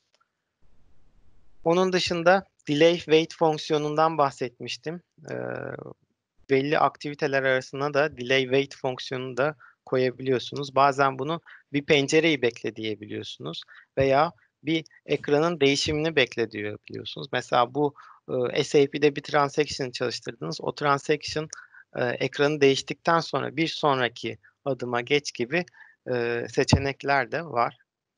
Speaker 2: Onun dışında delay wait fonksiyonundan bahsetmiştim. E, belli aktiviteler arasına da delay wait fonksiyonunu da koyabiliyorsunuz. Bazen bunu bir pencereyi bekle diyebiliyorsunuz veya bir ekranın değişimini bekle diyebiliyorsunuz. Mesela bu e, S A P'de bir transaction çalıştırdınız. O transaction e, ekranı değiştikten sonra bir sonraki adıma geç gibi e, seçenekler de var.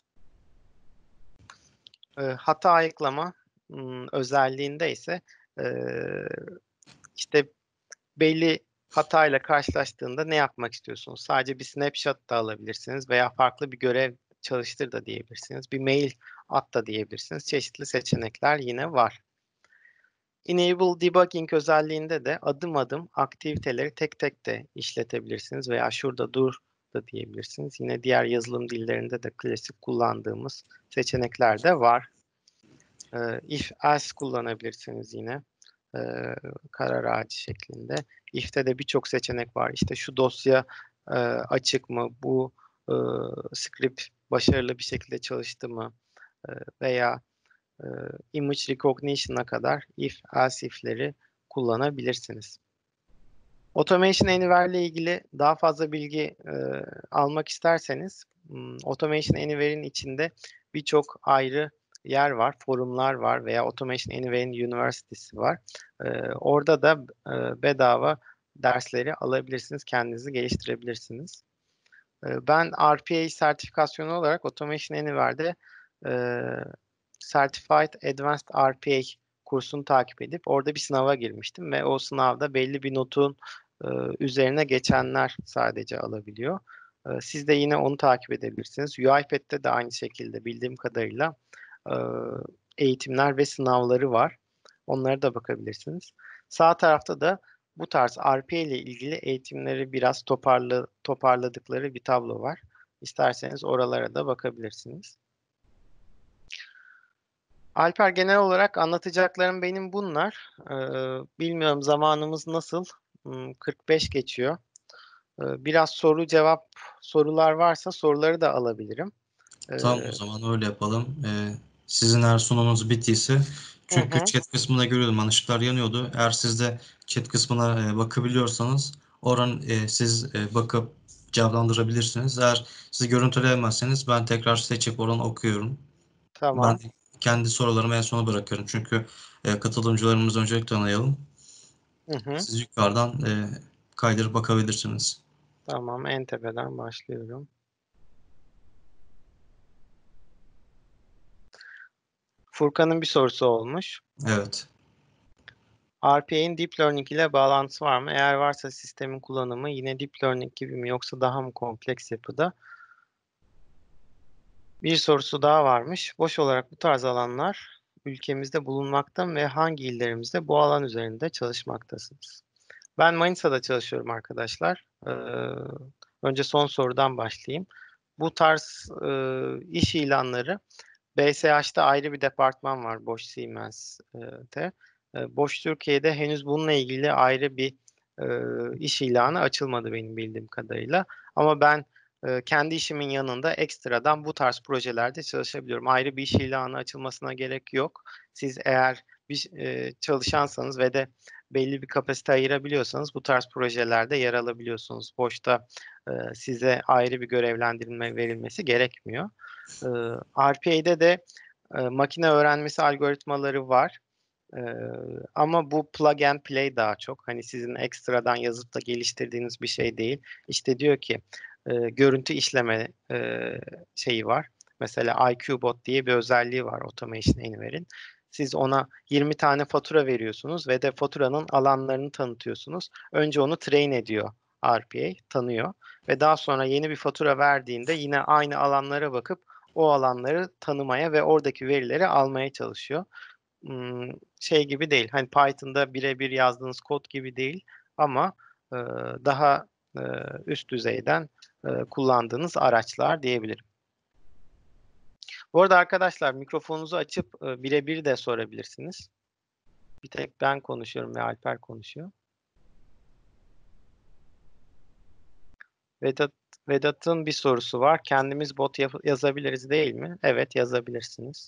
Speaker 2: E, hata ayıklama hmm, özelliğinde ise e, işte belli hatayla karşılaştığında ne yapmak istiyorsunuz? Sadece bir snapshot da alabilirsiniz veya farklı bir görev çalıştır da diyebilirsiniz. Bir mail at da diyebilirsiniz. Çeşitli seçenekler yine var. Enable Debugging özelliğinde de adım adım aktiviteleri tek tek de işletebilirsiniz veya şurada dur da diyebilirsiniz. Yine diğer yazılım dillerinde de klasik kullandığımız seçenekler de var. Ee, if else kullanabilirsiniz yine. Ee, karar ağacı şeklinde. If'te de birçok seçenek var. İşte şu dosya e, açık mı? Bu e, script başarılı bir şekilde çalıştı mı? E, veya e, image recognition'a kadar if, else if'leri kullanabilirsiniz. Automation Anywhere ile ilgili daha fazla bilgi e, almak isterseniz hmm, Automation Anywhere'in içinde birçok ayrı yer var, forumlar var veya Automation Anywhere'in University'si var. E, orada da e, bedava dersleri alabilirsiniz, kendinizi geliştirebilirsiniz. E, ben R P A sertifikasyonu olarak Automation Anywhere'de e, Certified Advanced R P A kursunu takip edip orada bir sınava girmiştim ve o sınavda belli bir notun e, üzerine geçenler sadece alabiliyor. E, siz de yine onu takip edebilirsiniz. UiPath'te de aynı şekilde bildiğim kadarıyla e, eğitimler ve sınavları var. Onlara da bakabilirsiniz. Sağ tarafta da bu tarz R P A ile ilgili eğitimleri biraz toparlı, toparladıkları bir tablo var. İsterseniz oralara da bakabilirsiniz. Alper, genel olarak anlatacaklarım benim bunlar. Ee, bilmiyorum zamanımız nasıl? Hmm, kırk beş geçiyor. Ee, biraz soru cevap sorular varsa soruları da alabilirim. Ee,
Speaker 1: Tamam, o zaman öyle yapalım. Ee, sizin eğer sunumunuz bittiyse,
Speaker 2: hı
Speaker 1: çünkü
Speaker 2: hı,
Speaker 1: chat kısmında görüyordum ben, ışıklar yanıyordu. Eğer siz de chat kısmına e, bakabiliyorsanız oran e, siz e, bakıp cevaplandırabilirsiniz. Eğer sizi görüntüleyemezseniz ben tekrar seçip oranı okuyorum. Ben
Speaker 2: tamam.
Speaker 1: kendi sorularımı en sona bırakıyorum çünkü e, katılımcılarımızı öncelikle tanıyalım.
Speaker 2: Hı hı,
Speaker 1: Siz yukarıdan e, kaydırıp bakabilirsiniz.
Speaker 2: tamam. En tepeden başlıyorum. Furkan'ın bir sorusu olmuş.
Speaker 1: Evet.
Speaker 2: R P A'nin Deep Learning ile bağlantısı var mı? Eğer varsa sistemin kullanımı yine Deep Learning gibi mi yoksa daha mı kompleks yapıda? Bir sorusu daha varmış. Boş olarak bu tarz alanlar ülkemizde bulunmakta mı ve hangi illerimizde bu alan üzerinde çalışmaktasınız? Ben Manisa'da çalışıyorum arkadaşlar. Ee, önce son sorudan başlayayım. Bu tarz e, iş ilanları B S H'ta ayrı bir departman var, Boş Siemens'te. E, Boş Türkiye'de henüz bununla ilgili ayrı bir e, iş ilanı açılmadı benim bildiğim kadarıyla. Ama ben e, kendi işimin yanında ekstradan bu tarz projelerde çalışabiliyorum. Ayrı bir iş ilanı açılmasına gerek yok. Siz eğer bir e, çalışansanız ve de belli bir kapasite ayırabiliyorsanız bu tarz projelerde yer alabiliyorsunuz. Boşta e, size ayrı bir görevlendirilme verilmesi gerekmiyor. E, R P A'de de e, makine öğrenmesi algoritmaları var. E, ama bu plug and play daha çok. Hani sizin ekstradan yazıp da geliştirdiğiniz bir şey değil. İşte diyor ki e, görüntü işleme e, şeyi var. Mesela I Q Bot diye bir özelliği var Automation Anywhere'in. Siz ona yirmi tane fatura veriyorsunuz ve de faturanın alanlarını tanıtıyorsunuz. Önce onu train ediyor R P A, tanıyor ve daha sonra yeni bir fatura verdiğinde yine aynı alanlara bakıp o alanları tanımaya ve oradaki verileri almaya çalışıyor. Hmm, şey gibi değil. Hani Python'da birebir yazdığınız kod gibi değil ama e, daha e, üst düzeyden e, kullandığınız araçlar diyebilirim. Bu arada arkadaşlar mikrofonunuzu açıp e, birebir de sorabilirsiniz. Bir tek ben konuşuyorum ve Alper konuşuyor. Vedat, Vedat'ın bir sorusu var. Kendimiz bot yap- yazabiliriz değil mi? Evet, yazabilirsiniz.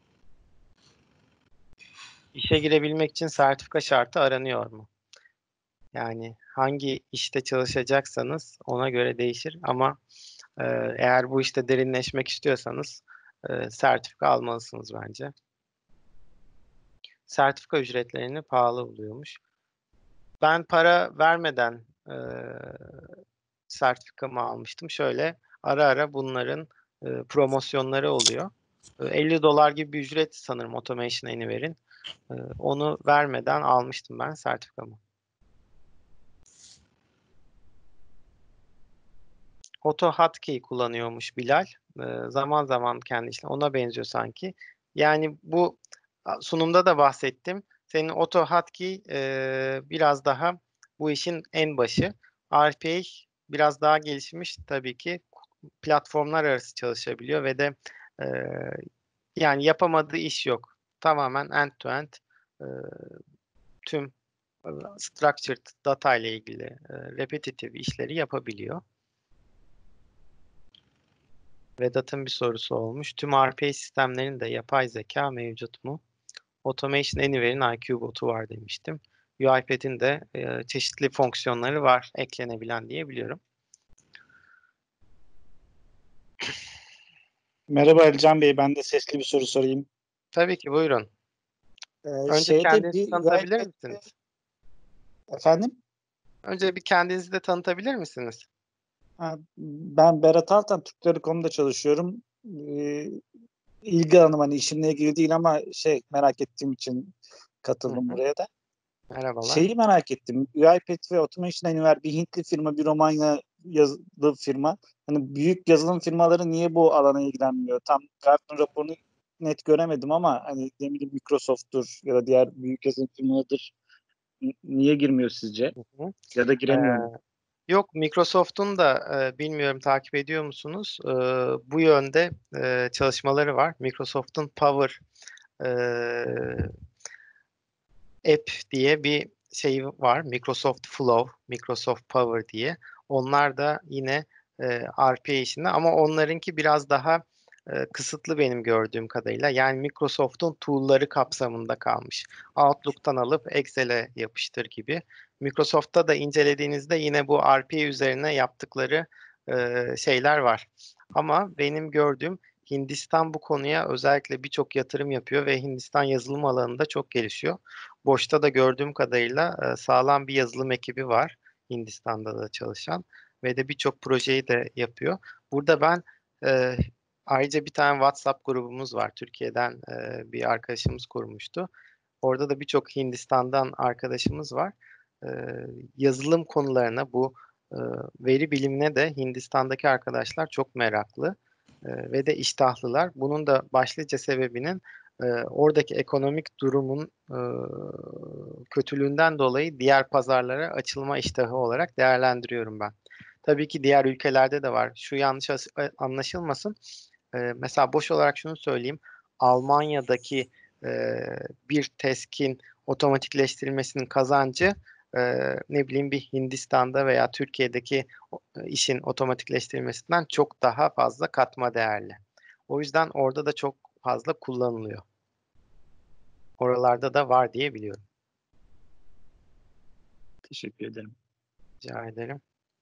Speaker 2: İşe girebilmek için sertifika şartı aranıyor mu? Yani hangi işte çalışacaksanız ona göre değişir ama e, eğer bu işte derinleşmek istiyorsanız e, sertifika almalısınız bence. Sertifika ücretlerini pahalı buluyormuş. Ben para vermeden e, sertifikamı almıştım. Şöyle ara ara bunların e, promosyonları oluyor. E, elli dolar gibi bir ücret sanırım Automation Anywhere'in. E, onu vermeden almıştım ben sertifikamı. Auto Hotkey kullanıyormuş Bilal. E, zaman zaman kendi işine ona benziyor sanki. Yani bu sunumda da bahsettim. Senin Auto Hotkey e, biraz daha bu işin en başı. R P A biraz daha gelişmiş tabii ki platformlar arası çalışabiliyor ve de e, yani yapamadığı iş yok. Tamamen end to end e, tüm e, structured data ile ilgili e, repetitive işleri yapabiliyor. Vedat'ın bir sorusu olmuş. Tüm R P A sistemlerinde yapay zeka mevcut mu? Automation Anywhere'in I Q botu var demiştim. UiPath'in de e, çeşitli fonksiyonları var eklenebilen diye biliyorum.
Speaker 3: Merhaba Ercan Bey, ben de sesli bir soru sorayım.
Speaker 2: Tabii ki buyurun.
Speaker 3: Ee,
Speaker 2: Önce
Speaker 3: şeyde
Speaker 2: kendinizi
Speaker 3: bir
Speaker 2: tanıtabilir
Speaker 3: UiPath'te
Speaker 2: misiniz?
Speaker 3: efendim,
Speaker 2: Önce bir kendinizi de tanıtabilir misiniz?
Speaker 3: ha, ben Berat Altan, Türk Telekom'da çalışıyorum. Ee, ilgi alanım hani işimle ilgili değil ama şey merak ettiğim için
Speaker 2: Hı
Speaker 3: katıldım
Speaker 2: hı.
Speaker 3: buraya da.
Speaker 2: Merhabalar.
Speaker 3: Şeyi merak ettim. UiPath ve Automation Anywhere bir Hintli firma, bir Romanya yazılı firma. Hani büyük yazılım firmaları niye bu alana ilgilenmiyor? Tam Gartner raporunu net göremedim ama hani ne bileyim Microsoft'tur ya da diğer büyük yazılım firmalarıdır. N- Niye girmiyor sizce?
Speaker 2: Hı hı.
Speaker 3: Ya da
Speaker 2: Ee,
Speaker 3: giremiyor mu?
Speaker 2: yok Microsoft'un da e, bilmiyorum takip ediyor musunuz? Ee, bu yönde e, çalışmaları var. Microsoft'un Power e, App diye bir şey var. Microsoft Flow, Microsoft Power diye. Onlar da yine e, R P A işinde ama onlarınki biraz daha e, kısıtlı benim gördüğüm kadarıyla. Yani Microsoft'un tool'ları kapsamında kalmış. Outlook'tan alıp Excel'e yapıştır gibi. Microsoft'ta da incelediğinizde yine bu R P A üzerine yaptıkları e, şeyler var. Ama benim gördüğüm Hindistan bu konuya özellikle birçok yatırım yapıyor ve Hindistan yazılım alanında çok gelişiyor. Boş'ta da gördüğüm kadarıyla e, sağlam bir yazılım ekibi var Hindistan'da da çalışan ve de birçok projeyi de yapıyor. Burada ben e, ayrıca bir tane WhatsApp grubumuz var. Türkiye'den e, bir arkadaşımız kurmuştu. Orada da birçok Hindistan'dan arkadaşımız var. E, yazılım konularına bu e, veri bilimine de Hindistan'daki arkadaşlar çok meraklı e, ve de iştahlılar. Bunun da başlıca sebebinin e, oradaki ekonomik durumun e, kötülüğünden dolayı diğer pazarlara açılma iştahı olarak değerlendiriyorum ben. Tabii ki diğer ülkelerde de var. Şu yanlış as- anlaşılmasın. E, mesela boş olarak şunu söyleyeyim. Almanya'daki e, bir teskin otomatikleştirilmesinin kazancı e, ne bileyim bir Hindistan'da veya Türkiye'deki o- işin otomatikleştirilmesinden çok daha fazla katma değerli. O yüzden orada da çok fazla kullanılıyor. Oralarda da var diye biliyorum.
Speaker 3: Teşekkür ederim.
Speaker 2: Rica ederim.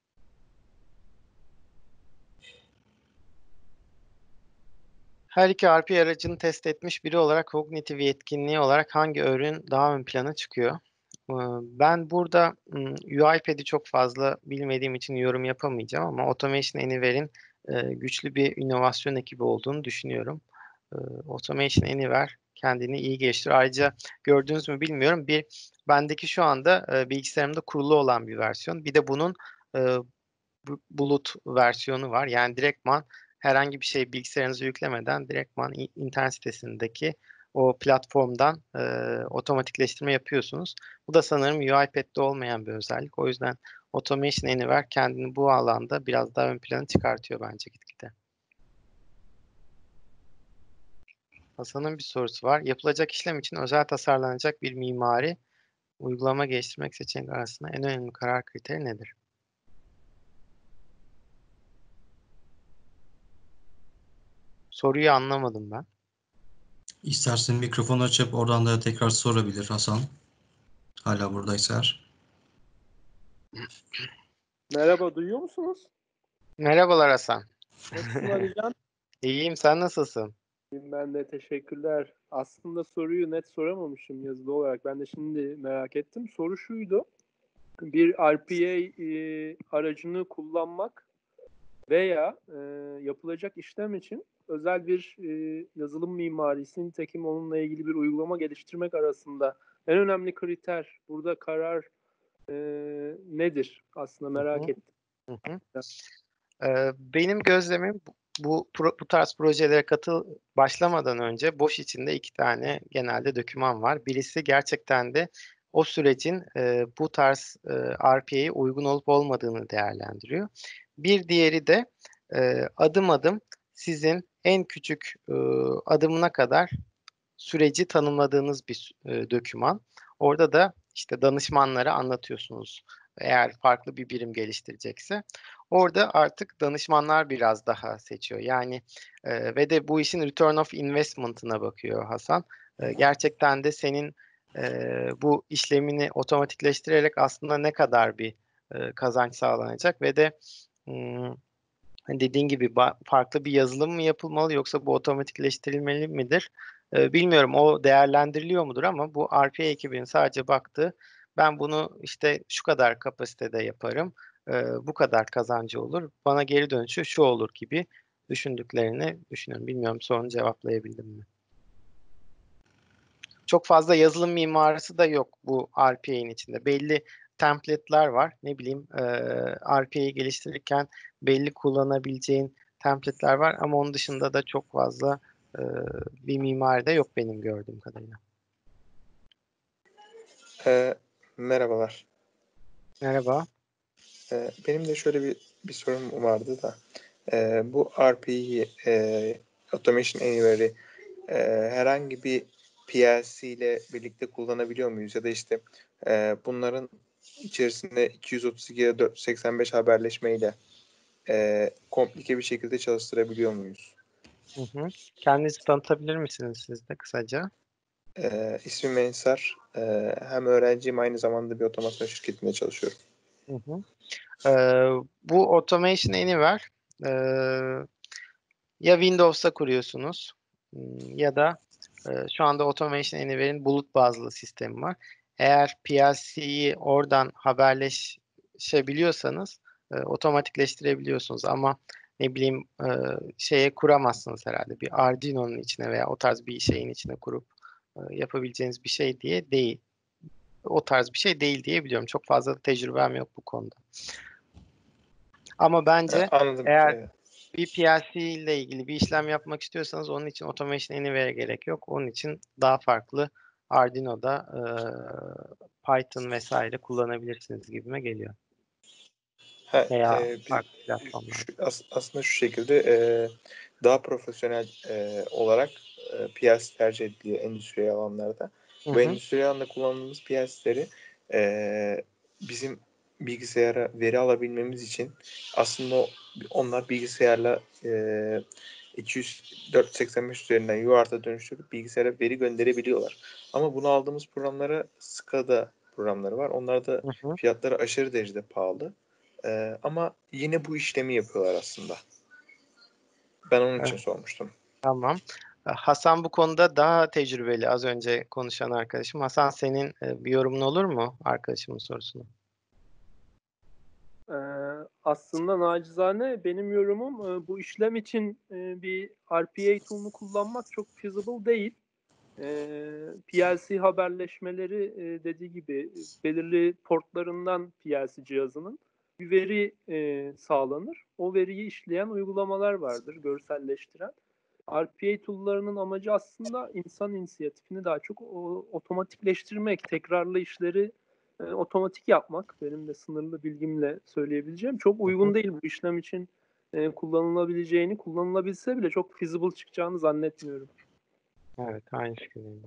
Speaker 2: Her iki R P aracını test etmiş biri olarak kognitif yetkinliği olarak hangi öğün daha ön plana çıkıyor? Ee, Ben burada ım, UiPath'i çok fazla bilmediğim için yorum yapamayacağım ama Automation Anywhere'in e, güçlü bir inovasyon ekibi olduğunu düşünüyorum. E, Automation Anywhere kendini iyi geliştiriyor. Ayrıca gördünüz mü bilmiyorum. Bir bendeki şu anda e, bilgisayarımda kurulu olan bir versiyon. Bir de bunun e, bu- bulut versiyonu var. Yani direktman herhangi bir şey bilgisayarınıza yüklemeden direktman i- internet sitesindeki o platformdan e, otomatikleştirme yapıyorsunuz. Bu da sanırım UiPath'te olmayan bir özellik. O yüzden Automation Anywhere kendini bu alanda biraz daha ön plana çıkartıyor bence gitgide. Hasan'ın bir sorusu var. Yapılacak işlem için özel tasarlanacak bir mimari uygulama geliştirmek seçenek arasında en önemli karar kriteri nedir? Soruyu anlamadım ben.
Speaker 1: İstersen mikrofonu açıp oradan da tekrar sorabilir Hasan. Hala buradaysa eğer.
Speaker 4: Merhaba, duyuyor musunuz?
Speaker 2: Merhabalar Hasan.
Speaker 4: Nasılsın Alican?
Speaker 2: İyiyim, sen nasılsın?
Speaker 4: Ben de teşekkürler. Aslında soruyu net soramamışım yazılı olarak. Ben de şimdi merak ettim. Soru şuydu. Bir R P A e, aracını kullanmak veya e, yapılacak işlem için özel bir e, yazılım mimarisi, nitekim onunla ilgili bir uygulama geliştirmek arasında en önemli kriter, burada karar e, nedir? Aslında merak
Speaker 2: Hı
Speaker 4: ettim.
Speaker 2: hı. Hı. Ee, benim gözlemim bu, bu, pro- bu tarz projelere katıl başlamadan önce boş içinde iki tane genelde doküman var. Birisi gerçekten de o sürecin e, bu tarz e, R P A'ye uygun olup olmadığını değerlendiriyor. Bir diğeri de e, adım adım sizin en küçük e, adımına kadar süreci tanımladığınız bir e, doküman. Orada da işte danışmanlara anlatıyorsunuz eğer farklı bir birim geliştirecekse. Orada artık danışmanlar biraz daha seçiyor. Yani e, ve de bu işin return of investment'ına bakıyor Hasan. E, gerçekten de senin e, bu işlemini otomatikleştirerek aslında ne kadar bir e, kazanç sağlanacak ve de hmm, hani dediğin gibi ba- farklı bir yazılım mı yapılmalı yoksa bu otomatikleştirilmeli midir? Ee, bilmiyorum o değerlendiriliyor mudur ama bu R P A ekibinin sadece baktığı ben bunu işte şu kadar kapasitede yaparım, e, bu kadar kazancı olur, bana geri dönüşü şu olur gibi düşündüklerini düşünüyorum. Bilmiyorum sorunu cevaplayabildim mi? Çok fazla yazılım mimarisi de yok bu R P A'nin içinde. Belli template'ler var. Ne bileyim e, R P A'yı geliştirirken belli kullanabileceğin template'ler var ama onun dışında da çok fazla e, bir mimari de yok benim gördüğüm kadarıyla.
Speaker 5: Ee, merhabalar.
Speaker 2: Merhaba.
Speaker 5: Ee, benim de şöyle bir, bir sorum vardı da. Ee, bu R P'yi, e, Automation Anywhere'i e, herhangi bir P L C ile birlikte kullanabiliyor muyuz? Ya da işte e, bunların içerisinde iki yüz otuz iki ya da dört yüz seksen beş haberleşmeyle e, komplike bir şekilde çalıştırabiliyor muyuz?
Speaker 2: Hı hı. Kendinizi tanıtabilir misiniz siz de kısaca?
Speaker 5: E, ismim Ensar. E, hem öğrenciyim, aynı zamanda bir otomasyon şirketinde çalışıyorum.
Speaker 2: Hı hı. Ee, bu Automation Anywhere e, ya Windows'a kuruyorsunuz hmm, ya da e, şu anda Automation Anywhere'in bulut bazlı sistemi var. Eğer P L C'yi oradan haberleşebiliyorsanız e, otomatikleştirebiliyorsunuz ama ne bileyim e, şeye kuramazsınız herhalde. Bir Arduino'nun içine veya o tarz bir şeyin içine kurup e, yapabileceğiniz bir şey diye değil. O tarz bir şey değil diye biliyorum. Çok fazla da tecrübem yok bu konuda. Ama
Speaker 5: E,
Speaker 2: bence
Speaker 5: anladım.
Speaker 2: eğer
Speaker 5: Evet.
Speaker 2: bir P L C ile ilgili bir işlem yapmak istiyorsanız onun için Automation Anywhere'e gerek yok. Onun için daha farklı Arduino'da e, Python vesaire kullanabilirsiniz gibime geliyor.
Speaker 5: Ha,
Speaker 2: Veya
Speaker 5: e, biz,
Speaker 2: farklı platformlarda.
Speaker 5: şu, as, aslında şu şekilde e, daha profesyonel e, olarak e, P L C tercih ediliyor endüstriyel alanlarda.
Speaker 2: Hı
Speaker 5: Bu
Speaker 2: hı,
Speaker 5: endüstriyel alanda kullandığımız P L C'leri e, bizim bilgisayara veri alabilmemiz için aslında o- onlar bilgisayarla e, iki yüz dört yüz seksen beş üzerinden U A R T'a dönüştürüp bilgisayara veri gönderebiliyorlar. Ama bunu aldığımız programlara SCADA programları var. Onlar da
Speaker 2: hı hı.
Speaker 5: fiyatları aşırı derecede pahalı. Ee, ama yine bu işlemi yapıyorlar aslında. Ben onun için
Speaker 2: Evet,
Speaker 5: sormuştum.
Speaker 2: tamam. E, Hasan bu konuda daha tecrübeli az önce konuşan arkadaşım. Hasan senin e, bir yorumun olur mu arkadaşımın sorusuna?
Speaker 4: Ee, aslında nacizane benim yorumum e, bu işlem için e, bir R P A tool'unu kullanmak çok feasible değil. E, P L C haberleşmeleri e, dediği gibi belirli portlarından P L C cihazının bir veri e, sağlanır. O veriyi işleyen uygulamalar vardır, görselleştiren. R P A tool'larının amacı aslında insan inisiyatifini daha çok o, otomatikleştirmek, tekrarlı işleri e, otomatik yapmak. Benim de sınırlı bilgimle söyleyebileceğim. Çok uygun değil bu işlem için e, kullanılabileceğini, kullanılabilse bile çok feasible çıkacağını zannetmiyorum.
Speaker 2: Evet, aynı fikirdeyim.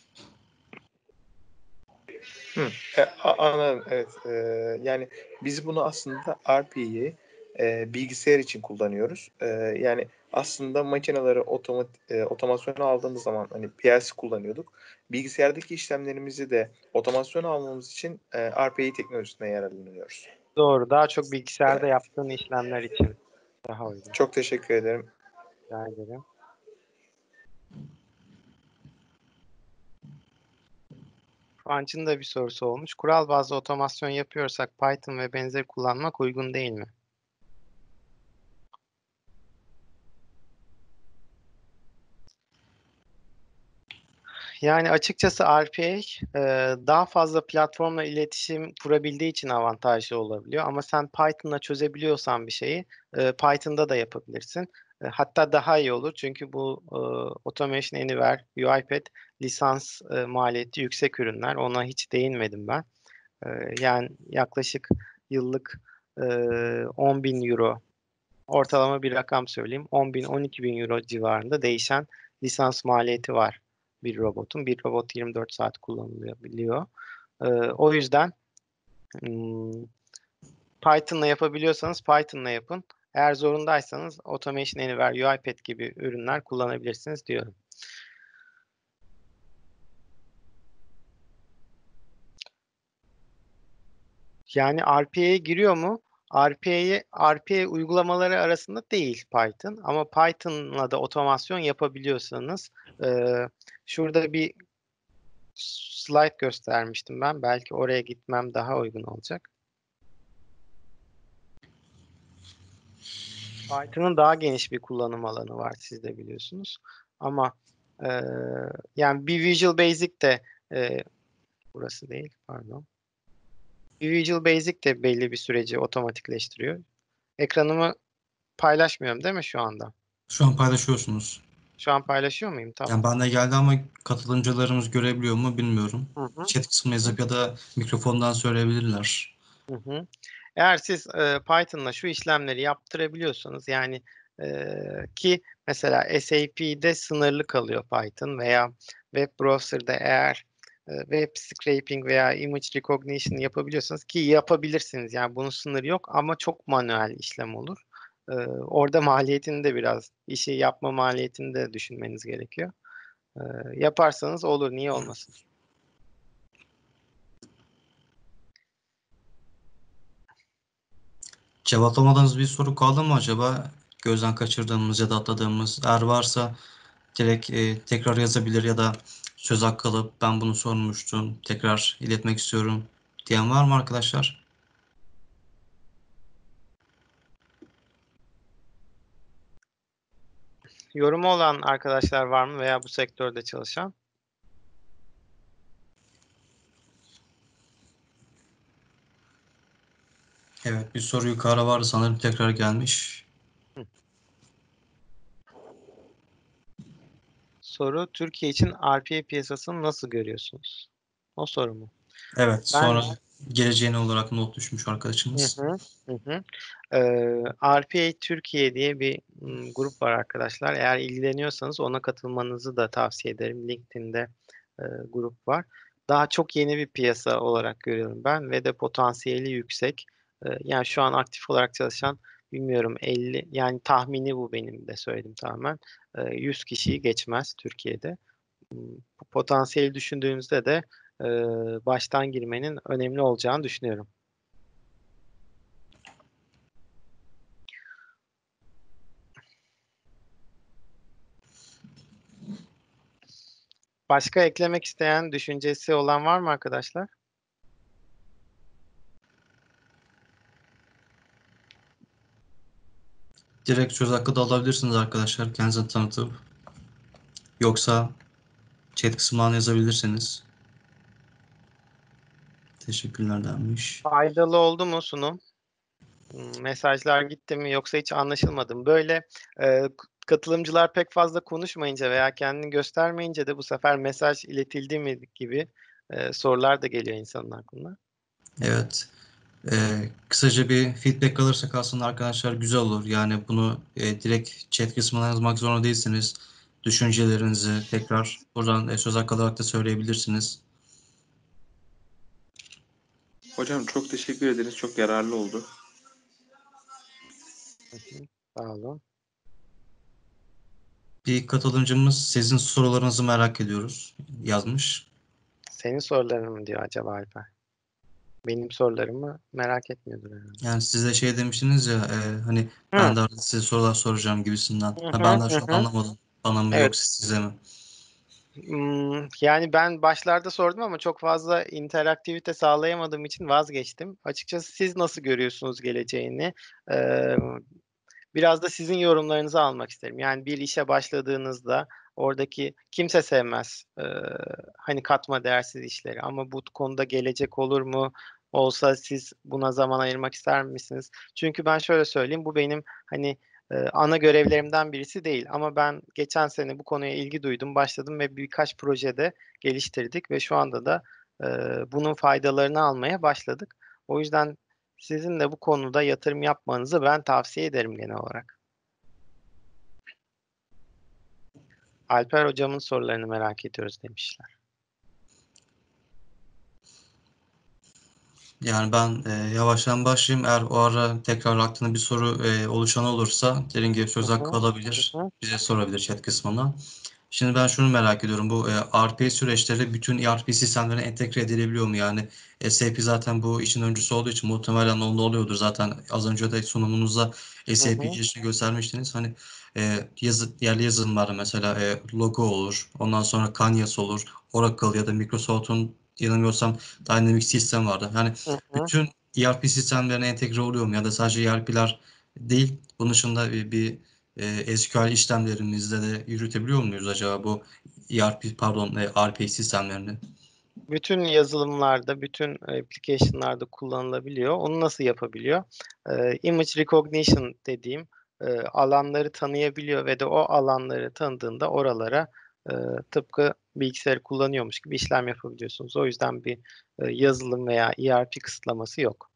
Speaker 5: Hı, e, a- anladım. Evet. E, yani biz bunu aslında R P A'yı e, bilgisayar için kullanıyoruz. E, yani aslında makineleri otomat, e, otomasyona aldığımız zaman hani P L C kullanıyorduk. Bilgisayardaki işlemlerimizi de otomasyona almamız için e, R P A teknolojisinden yararlanıyoruz.
Speaker 2: Doğru. Daha çok bilgisayarda yaptığın işlemler için daha uygun.
Speaker 5: Çok teşekkür ederim.
Speaker 2: Rica ederim. Kıvanç'ın da bir sorusu olmuş. Kural bazlı otomasyon yapıyorsak Python ve benzeri kullanmak uygun değil mi? Yani açıkçası R P A e, daha fazla platformla iletişim kurabildiği için avantajlı olabiliyor. Ama sen Python'la çözebiliyorsan bir şeyi e, Python'da da yapabilirsin. E, hatta daha iyi olur çünkü bu e, Automation Anywhere, UiPath lisans e, maliyeti yüksek ürünler. Ona hiç değinmedim ben. E, yani yaklaşık yıllık e, on bin euro, ortalama bir rakam söyleyeyim. on bin on iki bin euro civarında değişen lisans maliyeti var bir robotun. Bir robot yirmi dört saat kullanılabiliyor. Ee, o yüzden hmm, Python'la yapabiliyorsanız Python'la yapın. Eğer zorundaysanız Automation Anywhere, UiPath gibi ürünler kullanabilirsiniz diyorum. Yani R P A'ye giriyor mu? R P A'ye R P A uygulamaları arasında değil Python ama Python'la da otomasyon yapabiliyorsanız e, şurada bir slide göstermiştim ben. Belki oraya gitmem daha uygun olacak. Python'ın daha geniş bir kullanım alanı var, siz de biliyorsunuz. Ama e, yani bir Visual Basic de e, burası değil, pardon. Bir Visual Basic de belli bir süreci otomatikleştiriyor. Ekranımı paylaşmıyorum değil mi şu anda?
Speaker 1: Şu an paylaşıyorsunuz.
Speaker 2: Şu an paylaşıyor muyum? Tamam.
Speaker 1: Yani bana geldi ama katılımcılarımız görebiliyor mu bilmiyorum.
Speaker 2: Hı hı.
Speaker 1: Chat kısmına yazıp ya da mikrofondan söyleyebilirler.
Speaker 2: Hı hı. Eğer siz e, Python'la şu işlemleri yaptırabiliyorsanız yani e, ki mesela S A P'de sınırlı kalıyor Python veya web browser'da eğer e, web scraping veya image recognition yapabiliyorsanız ki yapabilirsiniz yani bunun sınırı yok ama çok manuel işlem olur. E, orada maliyetini de biraz işi yapma maliyetini de düşünmeniz gerekiyor. E, yaparsanız olur, niye olmasın?
Speaker 1: Cevaplamadığınız bir soru kaldı mı acaba? Gözden kaçırdığımız ya da atladığımız. Eğer varsa direkt e, tekrar yazabilir ya da söz hakkı alıp ben bunu sormuştum, tekrar iletmek istiyorum diyen var mı arkadaşlar?
Speaker 2: Yorumu olan arkadaşlar var mı veya bu sektörde çalışan?
Speaker 1: Evet, bir soru yukarı vardı sanırım, tekrar gelmiş.
Speaker 2: Soru, Türkiye için R P A piyasasını nasıl görüyorsunuz? O soru mu?
Speaker 1: Evet,
Speaker 2: Ben
Speaker 1: sonra geleceğini olarak not düşmüş
Speaker 2: hı
Speaker 1: arkadaşımız.
Speaker 2: hı, hı hı. Ee, R P A Türkiye diye bir m, grup var arkadaşlar. Eğer ilgileniyorsanız ona katılmanızı da tavsiye ederim. LinkedIn'de e, grup var. Daha çok yeni bir piyasa olarak görüyorum ben ve de potansiyeli yüksek. Ee, yani şu an aktif olarak çalışan bilmiyorum elli, yani tahmini bu, benim de söyledim tamamen. Ee, yüz kişiyi geçmez Türkiye'de. M, Bu potansiyeli düşündüğünüzde de e, baştan girmenin önemli olacağını düşünüyorum. Başka eklemek isteyen, düşüncesi olan var mı arkadaşlar?
Speaker 1: Direkt söz hakkı da alabilirsiniz arkadaşlar. Kendinizi tanıtıp. Yoksa chat kısmından yazabilirsiniz. Teşekkürler denmiş.
Speaker 2: Faydalı oldu mu sunum? Hmm, Mesajlar gitti mi yoksa hiç anlaşılmadı mı? Böyle e, k- katılımcılar pek fazla konuşmayınca veya kendini göstermeyince de bu sefer mesaj iletildi mi gibi e, sorular da geliyor insanın aklına.
Speaker 1: Evet. Ee, kısaca bir feedback alırsak aslında arkadaşlar güzel olur. Yani bunu e, direkt chat kısmına yazmak zorunda değilsiniz. Düşüncelerinizi tekrar buradan e, söz hakkı olarak da söyleyebilirsiniz.
Speaker 5: Hocam çok teşekkür ederiz. Çok yararlı oldu.
Speaker 2: Hı hı, sağ olun.
Speaker 1: Bir katılımcımız sizin sorularınızı merak ediyoruz yazmış.
Speaker 2: Senin soruların mı diyor acaba Alper? Benim sorularımı merak etmiyordur herhalde.
Speaker 1: Yani size şey demiştiniz ya e, hani
Speaker 2: Hı.
Speaker 1: ben de arada size sorular soracağım gibisinden.
Speaker 2: Hı
Speaker 1: Ha,
Speaker 2: hı,
Speaker 1: ben daha
Speaker 2: hı
Speaker 1: şu an
Speaker 2: hı.
Speaker 1: anlamadım. Bana mı
Speaker 2: Evet.
Speaker 1: yoksa size mi?
Speaker 2: Hmm, Yani ben başlarda sordum ama çok fazla interaktivite sağlayamadığım için vazgeçtim. Açıkçası siz nasıl görüyorsunuz geleceğini? Ee, Biraz da sizin yorumlarınızı almak isterim. Yani bir işe başladığınızda oradaki kimse sevmez e, hani katma değersiz işleri ama bu konuda gelecek olur mu? Olsa siz buna zaman ayırmak ister misiniz? Çünkü ben şöyle söyleyeyim, bu benim hani e, ana görevlerimden birisi değil ama ben geçen sene bu konuya ilgi duydum, başladım ve birkaç projede geliştirdik ve şu anda da e, bunun faydalarını almaya başladık. O yüzden sizin de bu konuda yatırım yapmanızı ben tavsiye ederim genel olarak. Alper hocamın sorularını merak ediyoruz demişler.
Speaker 1: Yani ben e, yavaştan başlayayım. Eğer o ara tekrar aklına bir soru e, oluşan olursa dediğim gibi
Speaker 2: Hı
Speaker 1: söz hakkı
Speaker 2: hı,
Speaker 1: alabilir.
Speaker 2: hı hı,
Speaker 1: Bize sorabilir chat kısmına. Şimdi ben şunu merak ediyorum. Bu e, R P süreçleri bütün E R P sistemlerine entegre edilebiliyor mu? Yani S A P zaten bu işin öncüsü olduğu için muhtemelen onda oluyordur. Zaten az önce de sunumunuzda
Speaker 2: hı
Speaker 1: S A P
Speaker 2: hı,
Speaker 1: girişini göstermiştiniz. Hani e, yazı, yerli yazılımlarda mesela e, logo olur. Ondan sonra Kanyas olur. Oracle ya da Microsoft'un yanılmıyorsam Dynamics sistem vardı. Yani
Speaker 2: hı hı.
Speaker 1: bütün E R P sistemlerine entegre oluyor mu? Ya da sadece E R P'ler değil. Bunun dışında bir, bir e, S Q L işlemlerimizde de yürütebiliyor muyuz acaba bu E R P pardon e, R P sistemlerini?
Speaker 2: Bütün yazılımlarda, bütün application'larda kullanılabiliyor. Onu nasıl yapabiliyor? Ee, image recognition dediğim e, alanları tanıyabiliyor ve de o alanları tanıdığında oralara e, tıpkı bilgisayarı kullanıyormuş gibi işlem yapabiliyorsunuz. O yüzden bir e, yazılım veya E R P kısıtlaması yok.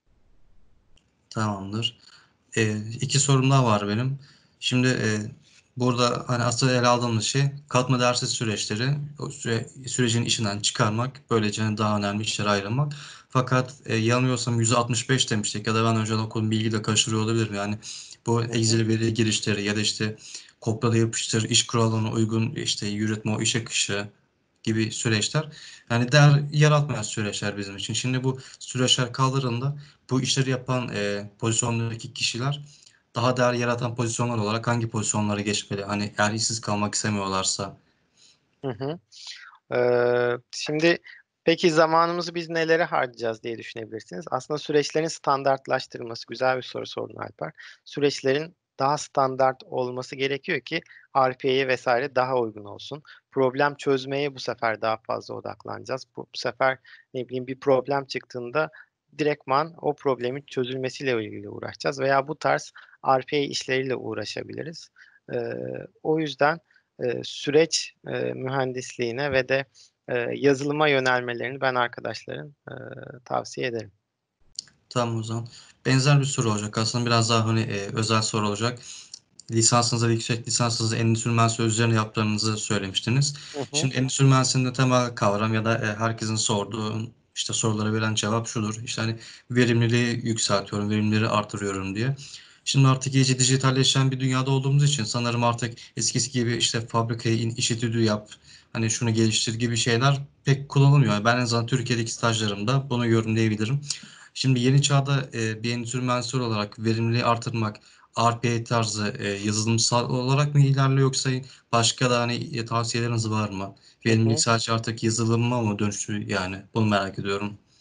Speaker 1: Tamamdır. E, iki sorum daha var benim. Şimdi e, burada hani aslında ele aldığımız şey katma değersiz süreçleri o süre, sürecin içinden çıkarmak, böylece daha önemli işlere ayırmak. Fakat e, yanılmıyorsam yüzde altmış beş demiştik ya da ben önceden okuduğum bilgiyle karıştırıyor olabilirim. Yani bu
Speaker 2: Hı hı,
Speaker 1: Excel veri girişleri ya da işte kopyala da yapıştır, iş kurallarına uygun işte yürütme, o iş akışı gibi süreçler. Yani değer yaratmayan süreçler bizim için. Şimdi bu süreçler kaldırıldığında bu işleri yapan e, pozisyondaki kişiler daha değer yaratan pozisyonlar olarak hangi pozisyonlara geçmeli? Hani eğer işsiz kalmak istemiyorlarsa.
Speaker 2: hı hı. Ee, şimdi peki zamanımızı biz nelere harcayacağız diye düşünebilirsiniz. Aslında süreçlerin standartlaştırılması güzel bir soru sordun Alper. Süreçlerin daha standart olması gerekiyor ki R P A'ye vesaire daha uygun olsun. Problem çözmeye bu sefer daha fazla odaklanacağız. Bu, bu sefer ne bileyim bir problem çıktığında direktman o problemin çözülmesiyle ilgili uğraşacağız veya bu tarz R P A işleriyle uğraşabiliriz. Ee, O yüzden e, süreç e, mühendisliğine ve de e, yazılıma yönelmelerini ben arkadaşların e, tavsiye ederim.
Speaker 1: Tamam o zaman. Benzer bir soru olacak. Aslında biraz daha hani e, özel soru olacak. Lisansınızda ve yüksek lisansınızda endüstri mühendisliği üzerine yaptığınızı söylemiştiniz.
Speaker 2: Hı hı,
Speaker 1: Şimdi endüstri mühendisliğinde temel kavram ya da e, herkesin sorduğu işte sorulara verilen cevap şudur. İşte hani verimliliği yükseltiyorum, verimlileri artırıyorum diye. Şimdi artık iyice dijitalleşen bir dünyada olduğumuz için sanırım artık eskisi gibi işte fabrikaya in, iş etüdü yap, hani şunu geliştir gibi şeyler pek kullanılmıyor. Ben en azından Türkiye'deki stajlarımda bunu yorumlayabilirim. Şimdi yeni çağda e, bir endüstri mühendisi olarak verimliliği artırmak, R P A tarzı e, yazılımsal olarak mı ilerliyor yoksa başka da hani e, tavsiyeleriniz var mı?
Speaker 2: hı
Speaker 1: Verimlilik
Speaker 2: hı.
Speaker 1: sadece artık yazılıma mı dönüştü yani? Bunu merak ediyorum.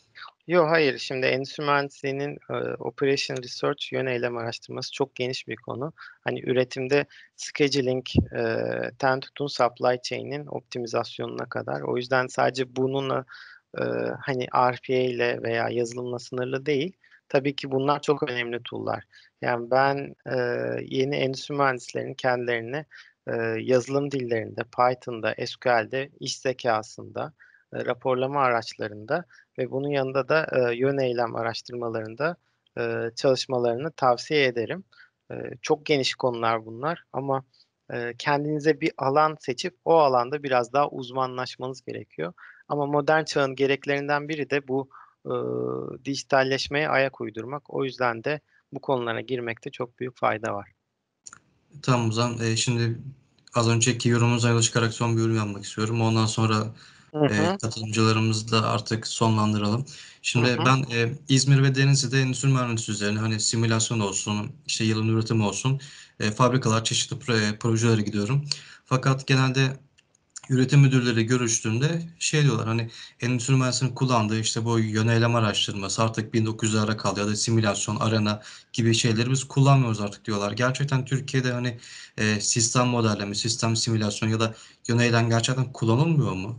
Speaker 2: Yok, hayır. Şimdi endüstri mühendisliğinin e, Operation Research yön eylem araştırması çok geniş bir konu. Hani üretimde scheduling, e, ten tutun supply chain'in optimizasyonuna kadar. O yüzden sadece bununla e, hani R P A ile veya yazılımla sınırlı değil. Tabii ki bunlar çok önemli tool'lar. Yani ben e, yeni endüstri mühendislerinin kendilerini e, yazılım dillerinde, Python'da, S Q L'de, iş zekasında, e, raporlama araçlarında ve bunun yanında da e, yön eylem araştırmalarında e, çalışmalarını tavsiye ederim. E, çok geniş konular bunlar ama e, kendinize bir alan seçip o alanda biraz daha uzmanlaşmanız gerekiyor. Ama modern çağın gereklerinden biri de bu e, dijitalleşmeye ayak uydurmak. O yüzden de bu konulara girmekte çok büyük fayda var.
Speaker 1: Tamam o zaman e, şimdi az önceki yorumumuza yola çıkarak son bir yorum yapmak istiyorum. Ondan sonra
Speaker 2: Hı
Speaker 1: e,
Speaker 2: hı,
Speaker 1: katılımcılarımızı da artık sonlandıralım.
Speaker 2: hı
Speaker 1: Şimdi
Speaker 2: hı.
Speaker 1: ben e, İzmir ve Denizli'de endüstri mühendisliği üzerine hani simülasyon olsun, işte yılın üretimi olsun, e, fabrikalar, çeşitli pro- projelere gidiyorum. Fakat genelde üretim müdürleri görüştüğümde şey diyorlar hani endüstri mühendisliğinin kullandığı işte bu yöneylem araştırması artık bin dokuz yüzlere kaldı ya da simülasyon, arena gibi şeyleri biz kullanmıyoruz artık diyorlar. Gerçekten Türkiye'de hani e, sistem modelleme, sistem simülasyon ya da yöneylem gerçekten kullanılmıyor mu?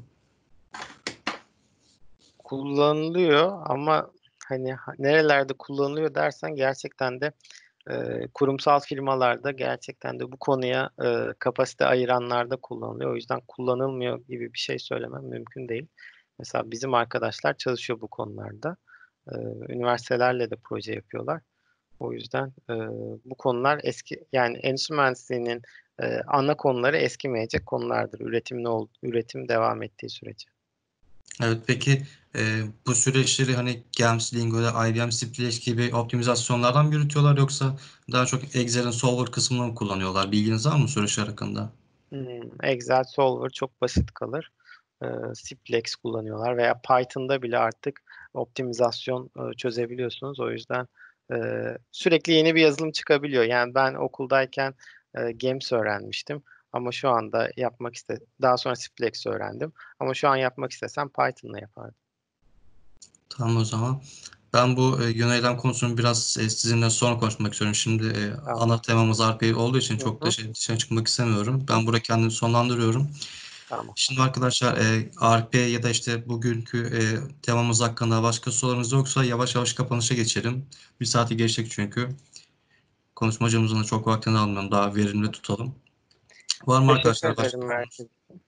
Speaker 2: Kullanılıyor ama hani ha- nerelerde kullanılıyor dersen gerçekten de e, kurumsal firmalarda gerçekten de bu konuya e, kapasite ayıranlarda kullanılıyor. O yüzden kullanılmıyor gibi bir şey söylemem mümkün değil. Mesela bizim arkadaşlar çalışıyor bu konularda. E, üniversitelerle de proje yapıyorlar. O yüzden e, bu konular eski yani endüstri mühendisliğinin e, ana konuları eskimeyecek konulardır. Üretim ne ol, üretim devam ettiği sürece.
Speaker 1: Evet peki e, bu süreçleri hani Gems, Lingo'da, I B M, Splash gibi optimizasyonlardan mı yürütüyorlar yoksa daha çok Excel'in solver kısmını mı kullanıyorlar? Bilginiz var mı süreçler hakkında?
Speaker 2: Hmm, Excel Solver çok basit kalır. Ee, Simplex kullanıyorlar veya Python'da bile artık optimizasyon e, çözebiliyorsunuz. O yüzden e, sürekli yeni bir yazılım çıkabiliyor. Yani ben okuldayken e, Gems öğrenmiştim ama şu anda yapmak iste daha sonra Simplex öğrendim. Ama şu an yapmak istesem Python'la yapardım.
Speaker 1: Tamam o zaman. Ben bu e, yöneylem konusunu biraz e, sizinle sonra konuşmak istiyorum. Şimdi e,
Speaker 2: Tamam.
Speaker 1: ana temamız R P A olduğu için
Speaker 2: Hı
Speaker 1: çok da
Speaker 2: hı,
Speaker 1: şey, dışarı çıkmak istemiyorum.
Speaker 2: hı.
Speaker 1: Ben burada kendimi sonlandırıyorum.
Speaker 2: Tamam.
Speaker 1: Şimdi arkadaşlar e, R P A ya da işte bugünkü e, temamız hakkında başka sorularınız yoksa yavaş yavaş kapanışa geçelim. Bir saati geçtik çünkü. Konuşmacımızın da çok vaktini almayalım. Daha verimli tutalım. Var mı
Speaker 2: Teşekkür
Speaker 1: arkadaşlar başka
Speaker 2: ederim
Speaker 1: sorunuz?
Speaker 2: Mert'ciğim.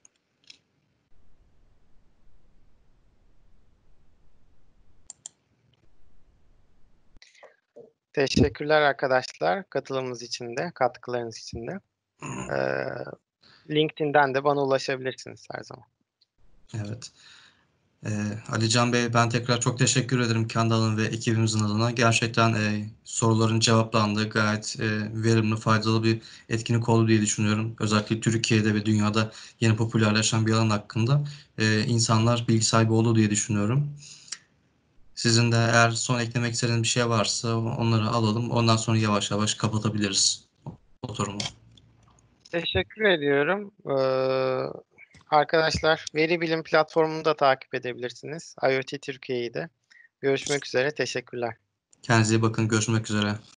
Speaker 2: Teşekkürler arkadaşlar katılımınız için de, katkılarınız için de. Ee, LinkedIn'den de bana ulaşabilirsiniz her zaman.
Speaker 1: Evet. Ee, Ali Can Bey ben tekrar çok teşekkür ederim kendi alanım ve ekibimizin adına. Gerçekten e, soruların cevaplandığı gayet e, verimli, faydalı bir etkinlik oldu diye düşünüyorum. Özellikle Türkiye'de ve dünyada yeni popülerleşen bir alan hakkında e, insanlar bilgi sahibi oldu diye düşünüyorum. Sizin de eğer son eklemek istediğiniz bir şey varsa onları alalım. Ondan sonra yavaş yavaş kapatabiliriz oturumu.
Speaker 2: Teşekkür ediyorum. Ee, arkadaşlar Veri Bilim platformunu da takip edebilirsiniz. IoT Türkiye'yi de. Görüşmek üzere. Teşekkürler.
Speaker 1: Kendinize iyi bakın. Görüşmek üzere.